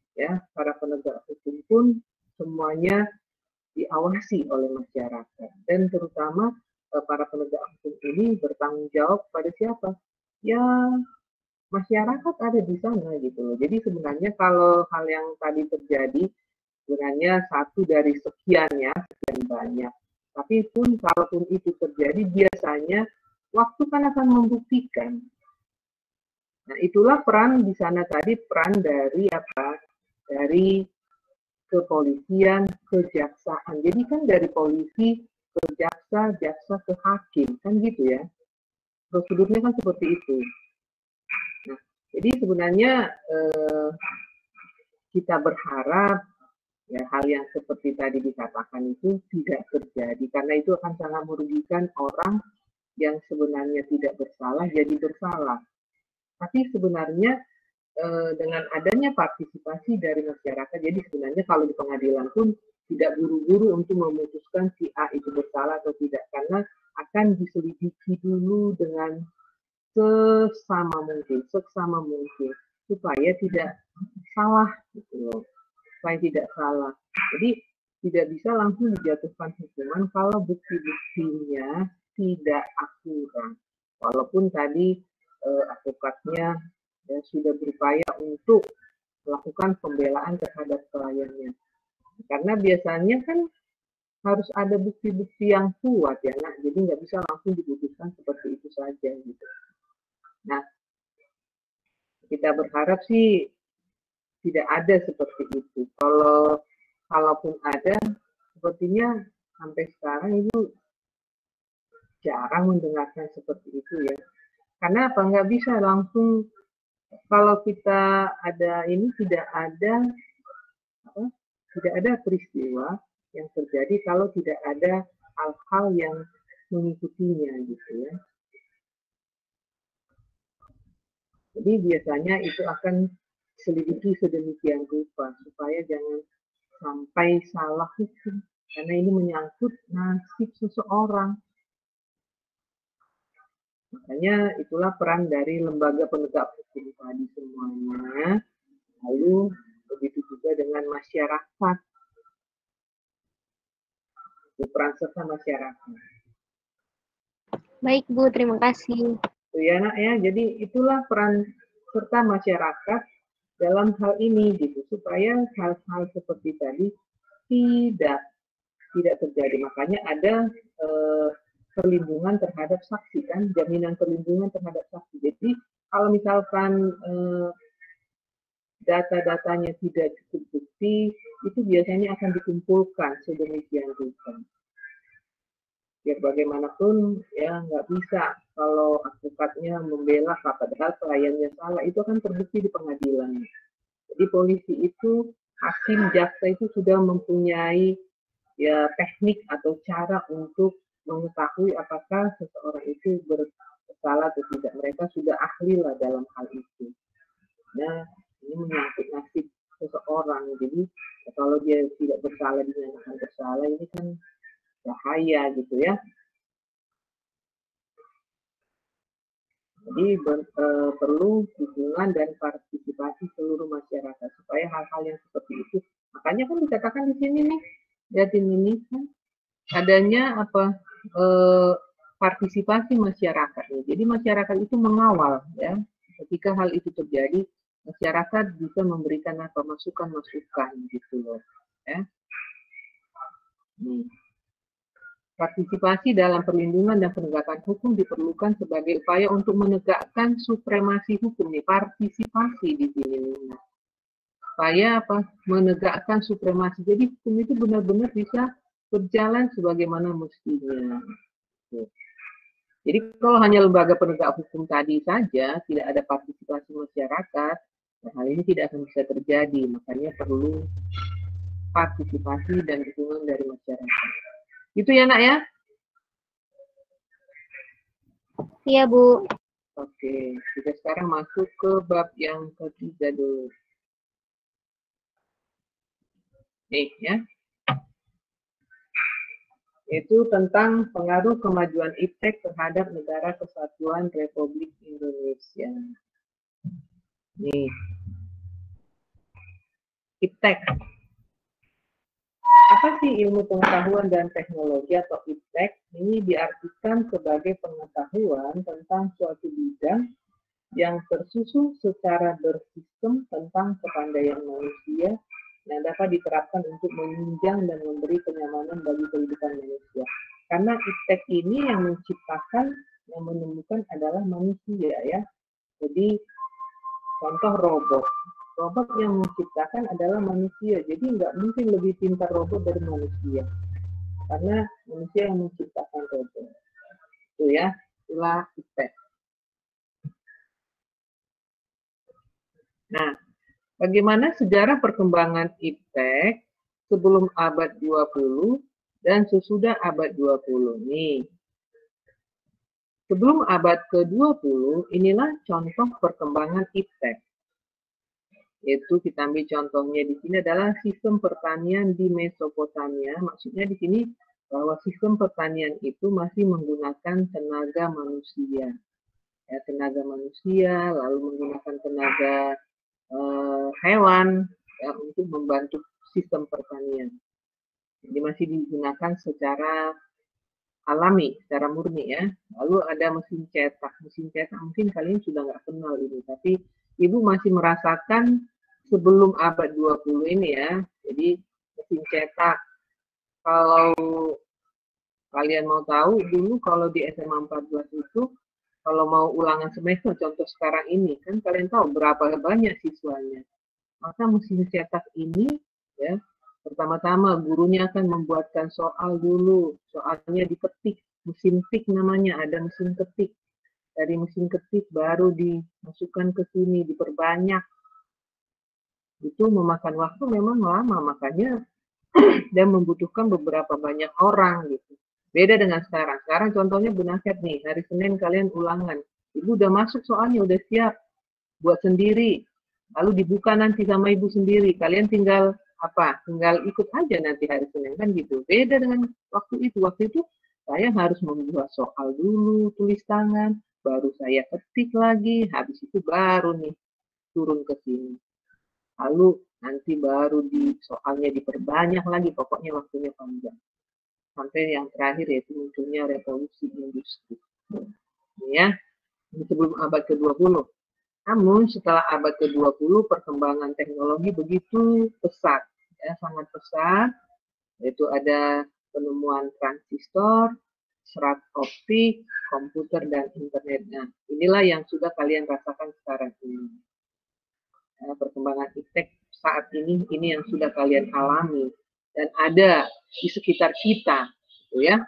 semuanya diawasi oleh masyarakat. Dan terutama para penegak hukum ini bertanggung jawab pada siapa? Ya, masyarakat ada di sana gitu loh. Jadi sebenarnya kalau hal yang tadi terjadi sebenarnya satu dari sekian banyak. Tapi pun kalaupun itu terjadi biasanya waktu kan akan membuktikan. Nah, itulah peran di sana tadi, peran dari apa? Dari kepolisian, kejaksaan. Jadi kan dari polisi ke jaksa, jaksa ke hakim, kan gitu ya. Prosedurnya kan seperti itu. Nah, jadi sebenarnya kita berharap ya hal yang seperti tadi dikatakan itu tidak terjadi karena itu akan sangat merugikan orang yang sebenarnya tidak bersalah jadi bersalah. Tapi sebenarnya dengan adanya partisipasi dari masyarakat, jadi sebenarnya kalau di pengadilan pun tidak buru-buru untuk memutuskan si A itu bersalah atau tidak karena akan diselidiki dulu dengan seksama mungkin supaya tidak salah gitu loh, supaya tidak salah. Jadi tidak bisa langsung dijatuhkan hukuman kalau bukti-buktinya tidak akurat. Walaupun tadi advokatnya ya, sudah berupaya untuk melakukan pembelaan terhadap kliennya. Karena biasanya kan harus ada bukti-bukti yang kuat ya, nak. Jadi nggak bisa langsung diputuskan seperti itu saja gitu. Nah, kita berharap sih tidak ada seperti itu. Kalaupun ada, sepertinya sampai sekarang itu jarang mendengarkan seperti itu ya. Karena apa? Nggak bisa langsung kalau kita ada ini tidak ada peristiwa yang terjadi kalau tidak ada hal-hal yang mengikutinya gitu ya. Jadi biasanya itu akan selidiki sedemikian rupa supaya jangan sampai salah hukum karena ini menyangkut nasib seseorang. Makanya itulah peran dari lembaga penegak hukum tadi semuanya. Lalu begitu juga dengan masyarakat, peran serta masyarakat. Baik, Bu, terima kasih. Ya, nak ya. Jadi itulah peran serta masyarakat dalam hal ini gitu supaya hal-hal seperti tadi tidak terjadi. Makanya ada perlindungan terhadap saksi kan, jaminan perlindungan terhadap saksi. Jadi kalau misalkan data-datanya tidak cukup bukti, itu biasanya akan dikumpulkan sedemikian rupa. Ya bagaimanapun ya nggak bisa kalau advokatnya membela padahal kliennya salah, itu akan terbukti di pengadilan. Jadi polisi itu, hakim, jaksa itu sudah mempunyai ya teknik atau cara untuk mengetahui apakah seseorang itu bersalah atau tidak. Mereka sudah ahli lah dalam hal itu. Nah, ini menyangkut nasib seseorang. Jadi kalau dia tidak bersalah dinyatakan bersalah ini kan bahaya gitu ya. Jadi perlu dukungan dan partisipasi seluruh masyarakat supaya hal-hal yang seperti itu. Makanya kan dikatakan di sini nih, lihatin ini kan adanya apa partisipasi masyarakat. Jadi masyarakat itu mengawal ya. Ketika hal itu terjadi, masyarakat bisa memberikan apa masukan-masukan gitu loh. Ya. Nih. Partisipasi dalam perlindungan dan penegakan hukum diperlukan sebagai upaya untuk menegakkan supremasi hukum. Nih, partisipasi di sini. Upaya apa? Menegakkan supremasi. Jadi hukum itu benar-benar bisa berjalan sebagaimana mestinya. Jadi kalau hanya lembaga penegak hukum tadi saja, tidak ada partisipasi masyarakat, hal ini tidak akan bisa terjadi. Makanya perlu partisipasi dan dukungan dari masyarakat. Itu ya nak ya? Iya Bu. Oke, kita sekarang masuk ke bab yang ketiga dulu. Nih ya. Itu tentang pengaruh kemajuan iptek terhadap Negara Kesatuan Republik Indonesia. Nih. Iptek. Apa sih ilmu pengetahuan dan teknologi atau iptek? Ini diartikan sebagai pengetahuan tentang suatu bidang yang tersusun secara bersistem tentang kepandaian manusia yang dapat diterapkan untuk menunjang dan memberi kenyamanan bagi kehidupan manusia. Karena iptek ini yang menciptakan, yang menemukan adalah manusia ya. Jadi contoh robot. Robot yang menciptakan adalah manusia, jadi nggak mungkin lebih pintar robot dari manusia, karena manusia yang menciptakan robot. Itu ya, itulah iptek. Nah, bagaimana sejarah perkembangan iptek sebelum abad 20 dan sesudah abad 20? Nih, sebelum abad ke-20, inilah contoh perkembangan iptek. Yaitu kita ambil contohnya di sini adalah sistem pertanian di Mesopotamia. Maksudnya di sini bahwa sistem pertanian itu masih menggunakan tenaga manusia. Ya, tenaga manusia, lalu menggunakan tenaga hewan ya, untuk membantu sistem pertanian. Jadi masih digunakan secara alami, secara murni ya. Lalu ada mesin cetak. Mesin cetak mungkin kalian sudah nggak kenal ini, tapi Ibu masih merasakan sebelum abad 20 ini ya. Jadi mesin cetak. Kalau kalian mau tahu, dulu kalau di SMA 14 itu, kalau mau ulangan semester, contoh sekarang ini, kan kalian tahu berapa banyak siswanya. Maka mesin cetak ini, ya, pertama-tama gurunya akan membuatkan soal dulu. Soalnya diketik, mesin tik namanya, ada mesin ketik. Dari mesin ketik baru dimasukkan ke sini, diperbanyak. Itu memakan waktu memang lama, makanya dan membutuhkan beberapa banyak orang gitu. Beda dengan sekarang. Sekarang contohnya Bunaket nih, hari Senin kalian ulangan. Ibu udah masuk soalnya, udah siap. Buat sendiri. Lalu dibuka nanti sama ibu sendiri. Kalian tinggal apa? Tinggal ikut aja nanti hari Senin kan gitu. Beda dengan waktu itu. Waktu itu saya harus membuat soal dulu, tulis tangan, baru saya ketik lagi, habis itu baru nih turun ke sini. Lalu nanti baru di soalnya diperbanyak lagi, pokoknya waktunya panjang. Sampai yang terakhir yaitu munculnya revolusi industri. Ya, ini sebelum abad ke-20. Namun setelah abad ke-20 perkembangan teknologi begitu pesat, ya, sangat pesat, yaitu ada penemuan transistor, serat optik, komputer, dan internet. Nah, inilah yang sudah kalian rasakan sekarang ini. Ya, perkembangan iptek saat ini yang sudah kalian alami dan ada di sekitar kita, gitu ya.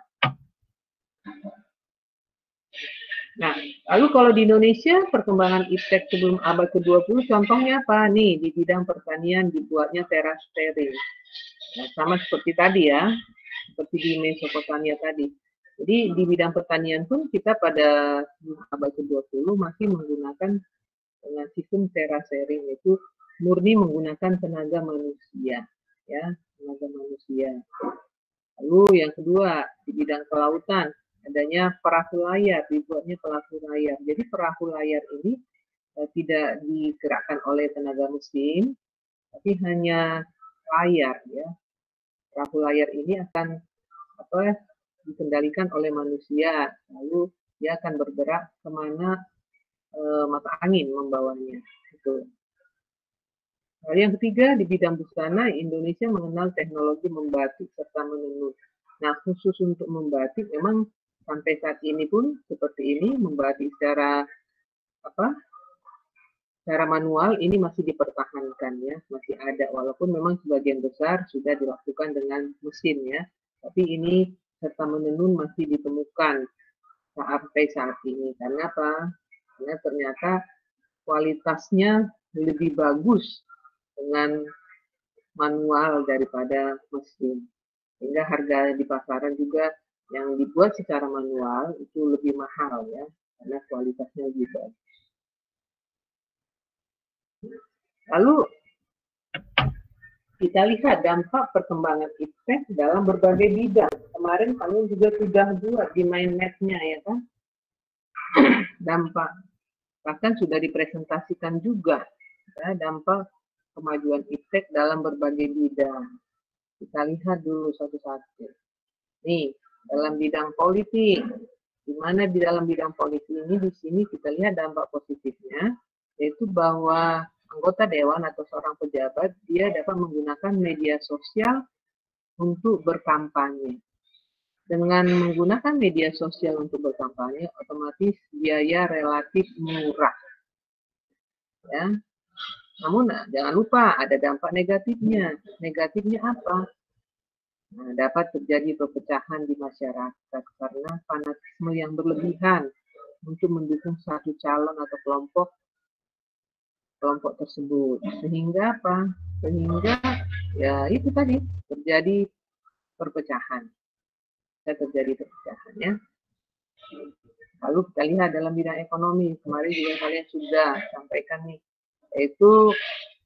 Nah, lalu kalau di Indonesia perkembangan iptek sebelum abad ke-20 contohnya apa? Nih, di bidang pertanian dibuatnya teras steril. Nah, sama seperti tadi ya, seperti di Mesopotamia tadi. Jadi di bidang pertanian pun kita pada abad ke-20 masih menggunakan dengan sistem teras sharing, itu murni menggunakan tenaga manusia, ya, tenaga manusia. Lalu yang kedua di bidang kelautan adanya perahu layar, dibuatnya perahu layar. Jadi perahu layar ini tidak digerakkan oleh tenaga mesin, tapi hanya layar ya. Perahu layar ini akan dikendalikan oleh manusia, lalu dia akan bergerak kemana mata angin membawanya. Gitu. Lalu yang ketiga, di bidang busana, Indonesia mengenal teknologi membatik serta menenun. Nah, khusus untuk membatik, memang sampai saat ini pun seperti ini, membatik secara manual ini masih dipertahankan ya, masih ada, walaupun memang sebagian besar sudah dilakukan dengan mesin ya, tapi ini serta menenun masih ditemukan sampai saat ini. Karena apa? Karena ternyata kualitasnya lebih bagus dengan manual daripada mesin. Sehingga harga di pasaran juga yang dibuat secara manual itu lebih mahal ya, karena kualitasnya lebih bagus. Lalu kita lihat dampak perkembangan iptek dalam berbagai bidang. Kemarin kalian juga sudah buat di mind map-nya ya kan? Dampak. Bahkan sudah dipresentasikan juga ya, dampak kemajuan iptek dalam berbagai bidang. Kita lihat dulu satu-satu. Nih, dalam bidang politik. Di mana di dalam bidang politik ini, di sini kita lihat dampak positifnya, yaitu bahwa anggota dewan atau seorang pejabat, dia dapat menggunakan media sosial untuk berkampanye. Dengan menggunakan media sosial untuk berkampanye, otomatis biaya relatif murah. Ya. Namun jangan lupa ada dampak negatifnya. Negatifnya apa? Nah, dapat terjadi perpecahan di masyarakat karena fanatisme yang berlebihan untuk mendukung satu calon atau kelompok tersebut. Sehingga apa? Sehingga ya itu tadi terjadi perpecahan. Terjadi perpecahan ya. Lalu kita lihat dalam bidang ekonomi, kemarin juga kalian sudah sampaikan nih, yaitu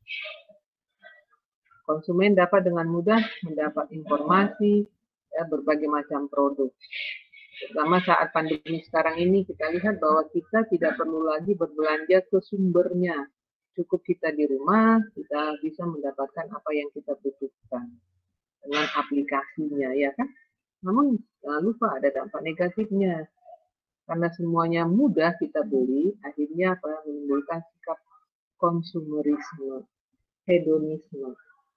konsumen dapat dengan mudah mendapat informasi ya, berbagai macam produk. Terutama saat pandemi sekarang ini, kita lihat bahwa kita tidak perlu lagi berbelanja ke sumbernya. Cukup kita di rumah, kita bisa mendapatkan apa yang kita butuhkan dengan aplikasinya, ya kan? Namun jangan lupa ada dampak negatifnya. Karena semuanya mudah kita beli, akhirnya apa? Menimbulkan sikap konsumerisme, hedonisme,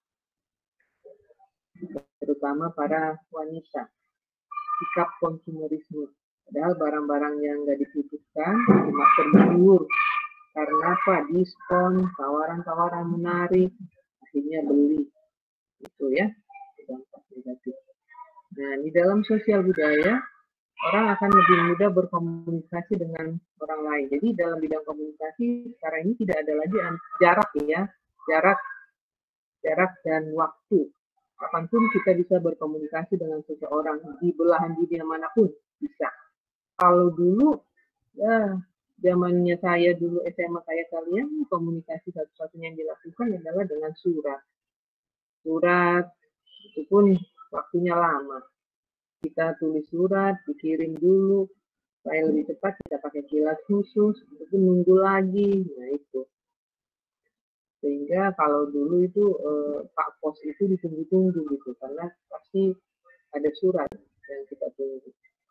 terutama para wanita. Sikap konsumerisme. Padahal barang-barang yang nggak dibutuhkan cuma tergiur karena apa? Diskon, tawaran-tawaran menarik, akhirnya beli. Itu ya, dampak negatif. Nah, di dalam sosial budaya, orang akan lebih mudah berkomunikasi dengan orang lain. Jadi dalam bidang komunikasi sekarang ini tidak ada lagi jarak ya, jarak dan waktu. Kapanpun kita bisa berkomunikasi dengan seseorang di belahan dunia manapun bisa. Kalau dulu ya zamannya saya dulu SMA kayak kalian, komunikasi satu-satunya yang dilakukan adalah dengan surat. Surat itu pun waktunya lama. Kita tulis surat, dikirim dulu, supaya lebih cepat kita pakai kilat khusus, itu nunggu lagi, nah itu. Sehingga kalau dulu itu Pak Pos itu ditunggu-tunggu gitu, karena pasti ada surat yang kita tunggu.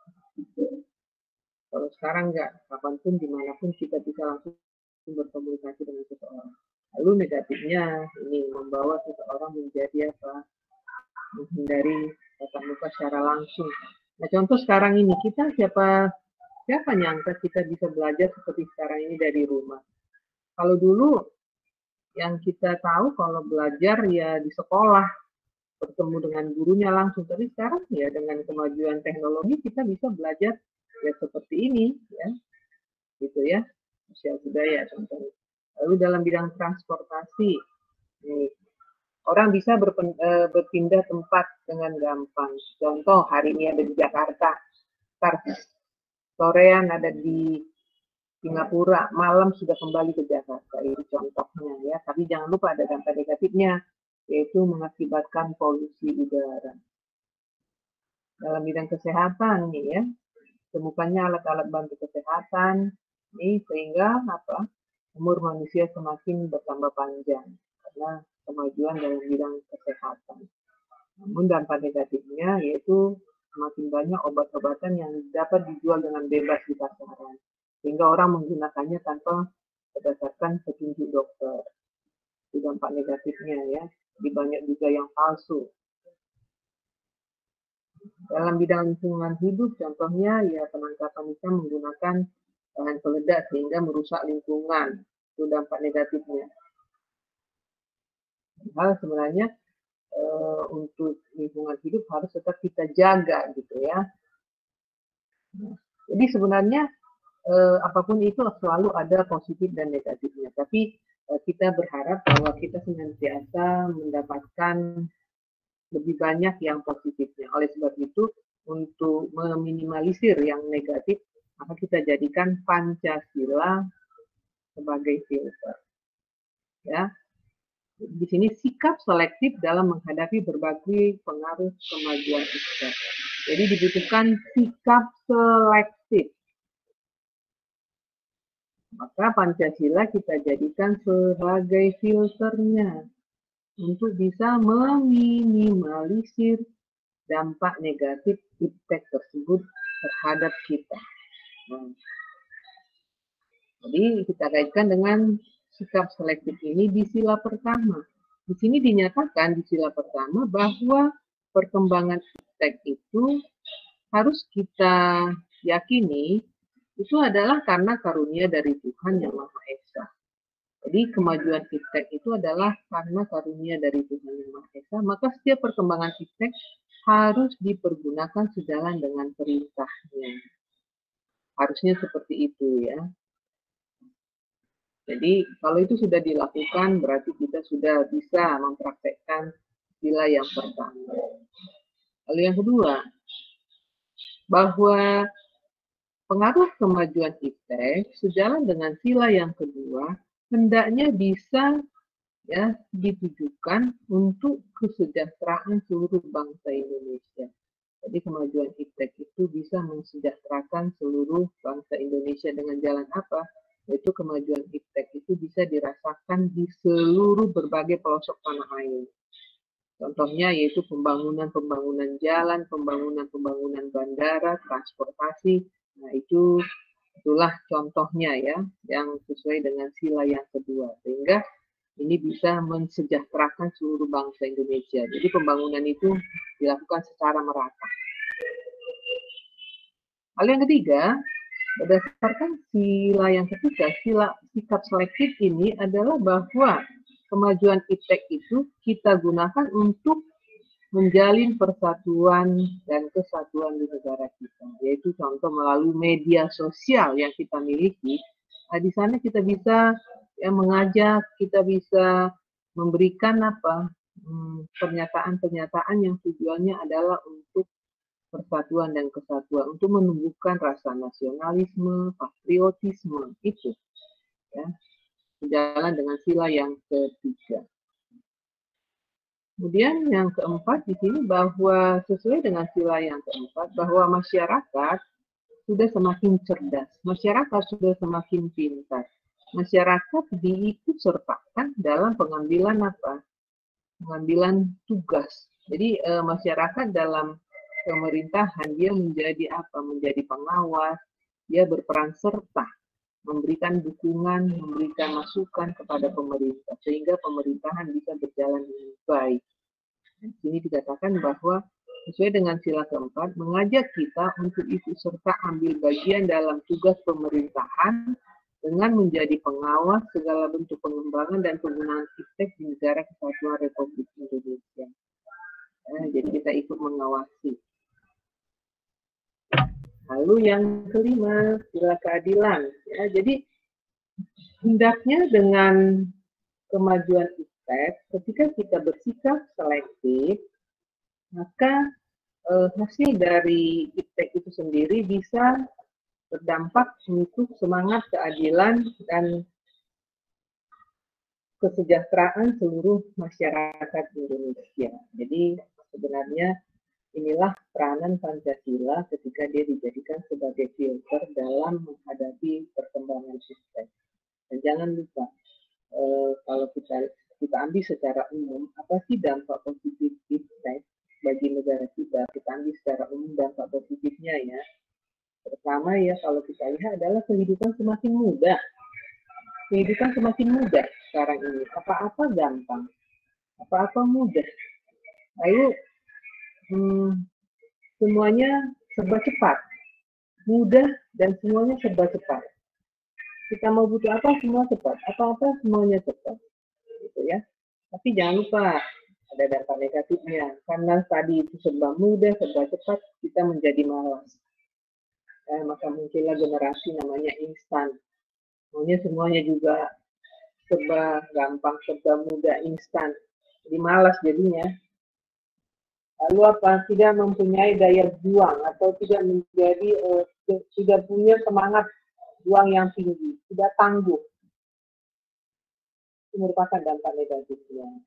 Kalau sekarang enggak, kapanpun, dimanapun kita bisa langsung berkomunikasi dengan seseorang. Lalu negatifnya ini membawa seseorang menjadi apa? Menghindari tatap muka secara langsung. Nah, contoh sekarang ini kita siapa nyangka kita bisa belajar seperti sekarang ini dari rumah. Kalau dulu yang kita tahu kalau belajar ya di sekolah, bertemu dengan gurunya langsung. Tapi sekarang ya dengan kemajuan teknologi kita bisa belajar ya seperti ini ya. Gitu ya. Sosial budaya contohnya. Lalu dalam bidang transportasi, nih, orang bisa berpindah tempat dengan gampang. Contoh hari ini ada di Jakarta, sorean ada di Singapura, malam sudah kembali ke Jakarta. Itu contohnya ya. Tapi jangan lupa ada dampak negatifnya, yaitu mengakibatkan polusi udara. Dalam bidang kesehatan nih ya, ditemukannya alat-alat bantu kesehatan, ini sehingga umur manusia semakin bertambah panjang karena kemajuan dalam bidang kesehatan. Namun dampak negatifnya yaitu semakin banyak obat-obatan yang dapat dijual dengan bebas di pasaran, sehingga orang menggunakannya tanpa berdasarkan petunjuk dokter. Itu dampak negatifnya ya. Jadi banyak juga yang palsu. Dalam bidang lingkungan hidup, contohnya ya penangkapan ikan menggunakan bahan peledak sehingga merusak lingkungan. Itu dampak negatifnya. Hal sebenarnya untuk lingkungan hidup harus tetap kita jaga gitu ya. Jadi sebenarnya apapun itu selalu ada positif dan negatifnya. Tapi kita berharap bahwa kita senantiasa mendapatkan lebih banyak yang positifnya. Oleh sebab itu, untuk meminimalisir yang negatif, maka kita jadikan Pancasila sebagai filter. Ya, di sini sikap selektif dalam menghadapi berbagai pengaruh kemajuan iptek. Jadi dibutuhkan sikap selektif. Maka Pancasila kita jadikan sebagai filternya untuk bisa meminimalisir dampak negatif iptek tersebut terhadap kita. Jadi kita kaitkan dengan sikap selektif ini di sila pertama. Di sini dinyatakan di sila pertama bahwa perkembangan iptek itu harus kita yakini itu adalah karena karunia dari Tuhan Yang Maha Esa. Jadi kemajuan iptek itu adalah karena karunia dari Tuhan Yang Maha Esa, maka setiap perkembangan iptek harus dipergunakan sejalan dengan perintahnya. Harusnya seperti itu ya. Jadi kalau itu sudah dilakukan berarti kita sudah bisa mempraktekkan sila yang pertama. Lalu yang kedua, bahwa pengaruh kemajuan iptek sejalan dengan sila yang kedua hendaknya bisa ya ditujukan untuk kesejahteraan seluruh bangsa Indonesia. Jadi kemajuan iptek itu bisa mensejahterakan seluruh bangsa Indonesia dengan jalan apa? Yaitu kemajuan iptek itu bisa dirasakan di seluruh berbagai pelosok tanah air. Contohnya yaitu pembangunan jalan, pembangunan bandara, transportasi. Nah itulah contohnya ya, yang sesuai dengan sila yang kedua. Sehingga ini bisa mensejahterakan seluruh bangsa Indonesia. Jadi pembangunan itu dilakukan secara merata. Lalu yang ketiga, berdasarkan sila yang ketiga, sila sikap selektif ini adalah bahwa kemajuan iptek itu kita gunakan untuk menjalin persatuan dan kesatuan di negara kita, yaitu contoh melalui media sosial yang kita miliki. Nah, di sana kita bisa mengajak, kita bisa memberikan pernyataan-pernyataan yang tujuannya adalah untuk persatuan dan kesatuan, untuk menumbuhkan rasa nasionalisme, patriotisme itu, ya, sejalan dengan sila yang ketiga. Kemudian yang keempat di sini bahwa sesuai dengan sila yang keempat bahwa masyarakat sudah semakin cerdas, masyarakat sudah semakin pintar, masyarakat diikutsertakan dalam pengambilan pengambilan tugas. Jadi masyarakat dalam pemerintahan dia menjadi menjadi pengawas, dia berperan serta, memberikan dukungan, memberikan masukan kepada pemerintah sehingga pemerintahan bisa berjalan dengan baik. Di sini dikatakan bahwa sesuai dengan sila keempat mengajak kita untuk ikut serta ambil bagian dalam tugas pemerintahan dengan menjadi pengawas segala bentuk pengembangan dan penggunaan iptek di negara kesatuan Republik Indonesia. Jadi kita ikut mengawasi. Lalu yang kelima, sila keadilan. Ya, jadi hendaknya dengan kemajuan iptek, ketika kita bersikap selektif, maka hasil dari iptek itu sendiri bisa berdampak untuk semangat keadilan dan kesejahteraan seluruh masyarakat Indonesia. Jadi sebenarnya Inilah peranan Pancasila ketika dia dijadikan sebagai filter dalam menghadapi perkembangan sistem. Dan jangan lupa, kalau kita ambil secara umum, apa sih dampak positif iptek bagi negara kita? Kita ambil secara umum dampak positifnya ya. Pertama ya, kalau kita lihat adalah kehidupan semakin mudah. Kehidupan semakin mudah sekarang ini. Apa-apa gampang, apa-apa mudah. Lalu semuanya serba cepat, mudah dan semuanya serba cepat. Kita mau butuh apa semua cepat, apa-apa semuanya cepat, gitu ya. Tapi jangan lupa ada dampak negatifnya, karena tadi itu serba mudah, serba cepat, kita menjadi malas. Maka muncullah generasi namanya instan. Maunya semuanya juga serba gampang, serba mudah, instan. Jadi malas jadinya. Lalu apa? Tidak mempunyai daya juang atau tidak punya semangat juang yang tinggi, tidak tangguh. Itu merupakan dampak negatifnya.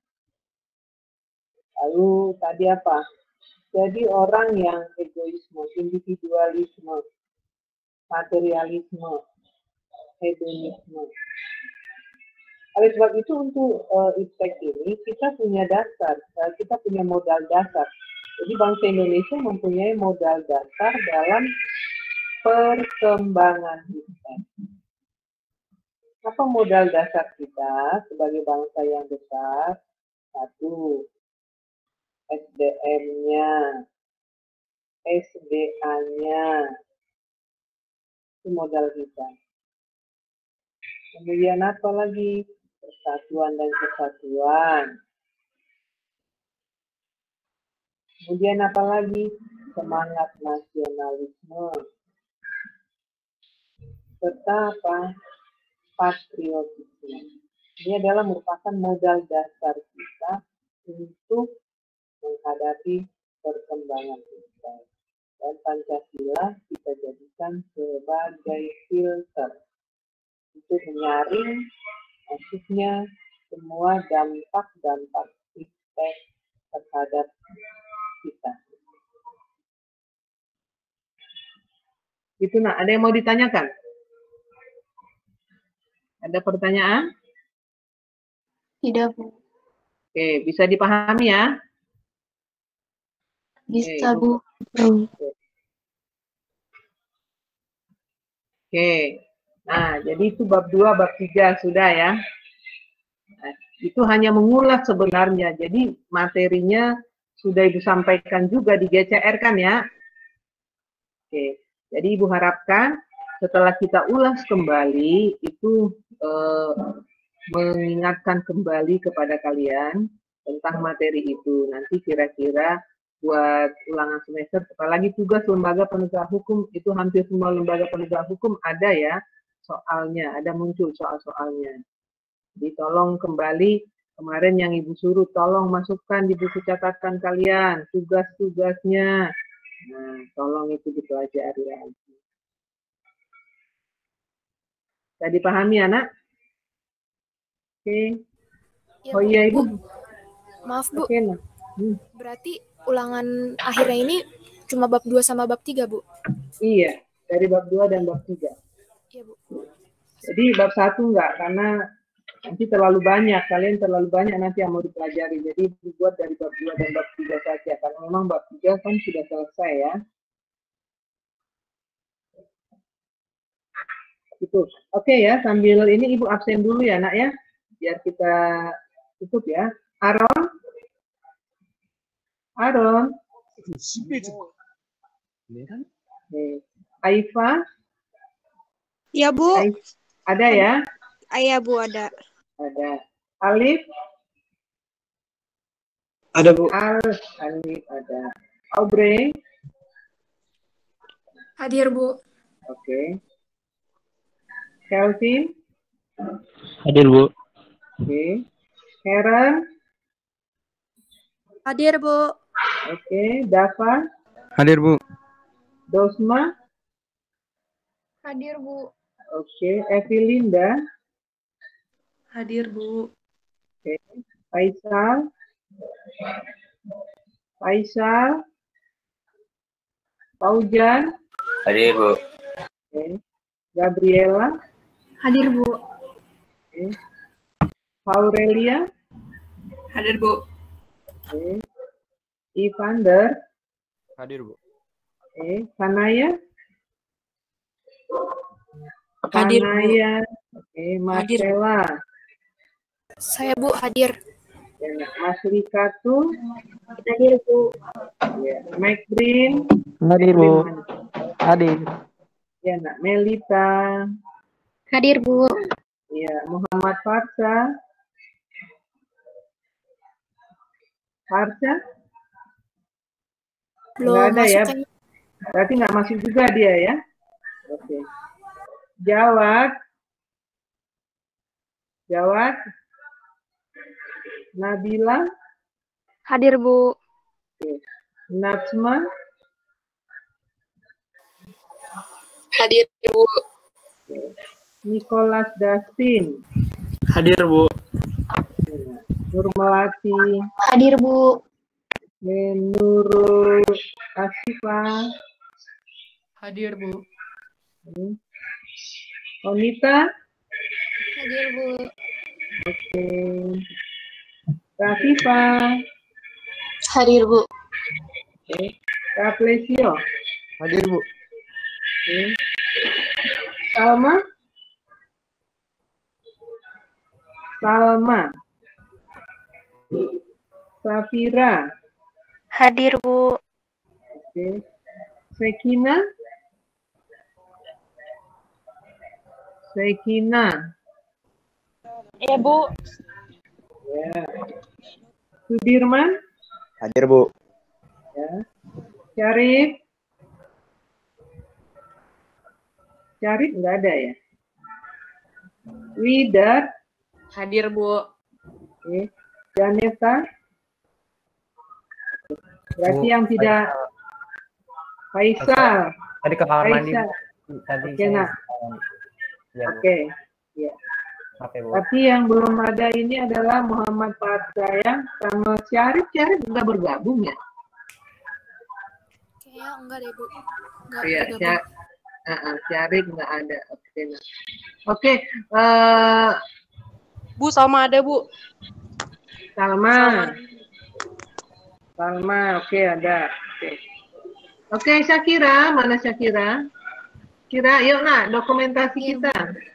Lalu tadi apa? Jadi orang yang egoisme, individualisme, materialisme, hedonisme. Oleh sebab itu untuk iptek ini kita punya dasar, kita punya modal dasar. Jadi bangsa Indonesia mempunyai modal dasar dalam perkembangan iptek. Apa modal dasar kita sebagai bangsa yang besar? Satu, SDM-nya, SDA-nya, itu modal kita. Kemudian apa lagi? Persatuan dan kesatuan. Kemudian apa lagi? Semangat nasionalisme. Serta apa? Patriotisme. Ini adalah merupakan modal dasar kita untuk menghadapi perkembangan kita. Dan Pancasila kita jadikan sebagai filter untuk menyaring masuknya semua dampak-dampak iptek terhadap kita. Itu nak, ada yang mau ditanyakan? Ada pertanyaan? Tidak, Bu. Oke, bisa dipahami ya? Bisa, Bu. Oke. Nah, jadi itu bab 2, bab 3 sudah ya. Nah, itu hanya mengulas sebenarnya. Jadi materinya sudah Ibu sampaikan juga di GCR kan ya. Oke. Jadi Ibu harapkan setelah kita ulas kembali itu mengingatkan kembali kepada kalian tentang materi itu. Nanti kira-kira buat ulangan semester, apalagi tugas lembaga penegak hukum, itu hampir semua lembaga penegak hukum ada ya soalnya, ada muncul soal-soalnya. Jadi tolong kembali, kemarin yang Ibu suruh, tolong masukkan di buku catatan kalian, tugas-tugasnya. Nah, tolong itu dipelajari lagi. Bisa dipahami anak? Oke. Ya, Oh iya Ibu. Maaf Bu, Oke, nah. berarti ulangan akhirnya ini cuma bab 2 sama bab 3 Bu? Iya, dari bab 2 dan bab 3. Iya Bu. Jadi bab 1 enggak, karena nanti terlalu banyak, kalian terlalu banyak nanti yang mau dipelajari. Jadi dibuat dari bab 2 dan bab 3 saja, karena memang bab 3 kan sudah selesai ya. Itu. Oke ya, sambil ini Ibu absen dulu ya nak ya, biar kita tutup ya. Aaron? Aifa? Ya Bu, Ada ya? iya Bu ada. Ada. Alif? Ada Bu. Alif ada. Aubrey? Hadir Bu. Oke. Kelvin? Hadir Bu. Oke. Karen? Hadir Bu. Oke. Dava? Hadir Bu. Dosma? Hadir Bu. Oke. Evelinda? Hadir Bu. Oke. Faisal? Faisal? Paujan. Hadir, Bu. Oke. Gabriela. Hadir, Bu. Oke. Aurelia. Hadir, Bu. Oke. Ivander. Hadir, Bu. Oke. Kanaya. Hadir, Bu. Kanaya. Oke. Marcela. Saya Bu hadir. Ya, Mas Rikatu. Hadir, Bu. Ya. Macbrin. Hadir, Bu. Hadir. Ya, Nak Melita. Hadir, Bu. Ya, Muhammad Farsa. Farsa? Belum Nggak ada masuk ya? kayaknya. Berarti nggak masuk juga dia ya? Oke. Jawad. Jawad. Nabila. Hadir, Bu. Natsma. Hadir, Bu. Nicholas Dustin. Hadir, Bu. Nurmelati. Hadir, Bu. Nurul Asifah. Hadir, Bu. Onita. Hadir, Bu. Oke. Rafifa. Hadir, Bu. Oke. Raplesio. Hadir, Bu. Oke. Salma. Salma. Safira. Hadir, Bu. Oke. Sekina. Sekina. Ya, Bu. Ya. Sudirman. Hadir, Bu. Ya. Syarif. Syarif nggak ada ya. Widat. Hadir, Bu. Oke. Janeta. Berarti Bu, yang tidak Faisal. Tadi ke kamar mandi. Faisal. Bu. Tadi Oke, saya Nak. Ya, Bu. Oke. Ya. Maaf ya, Bu. Tapi yang belum ada ini adalah Muhammad Farsa ya, sama Syarif. Syarif nggak bergabung ya? Kayaknya enggak deh Bu. Enggak Iya, bergabung. Syarif nggak ada. Oke. Nah. Oke. Bu, Salma ada, Bu. Salma. Salma, oke ada. Oke, Syakira, mana Syakira? Kira, yuk nak dokumentasi kita.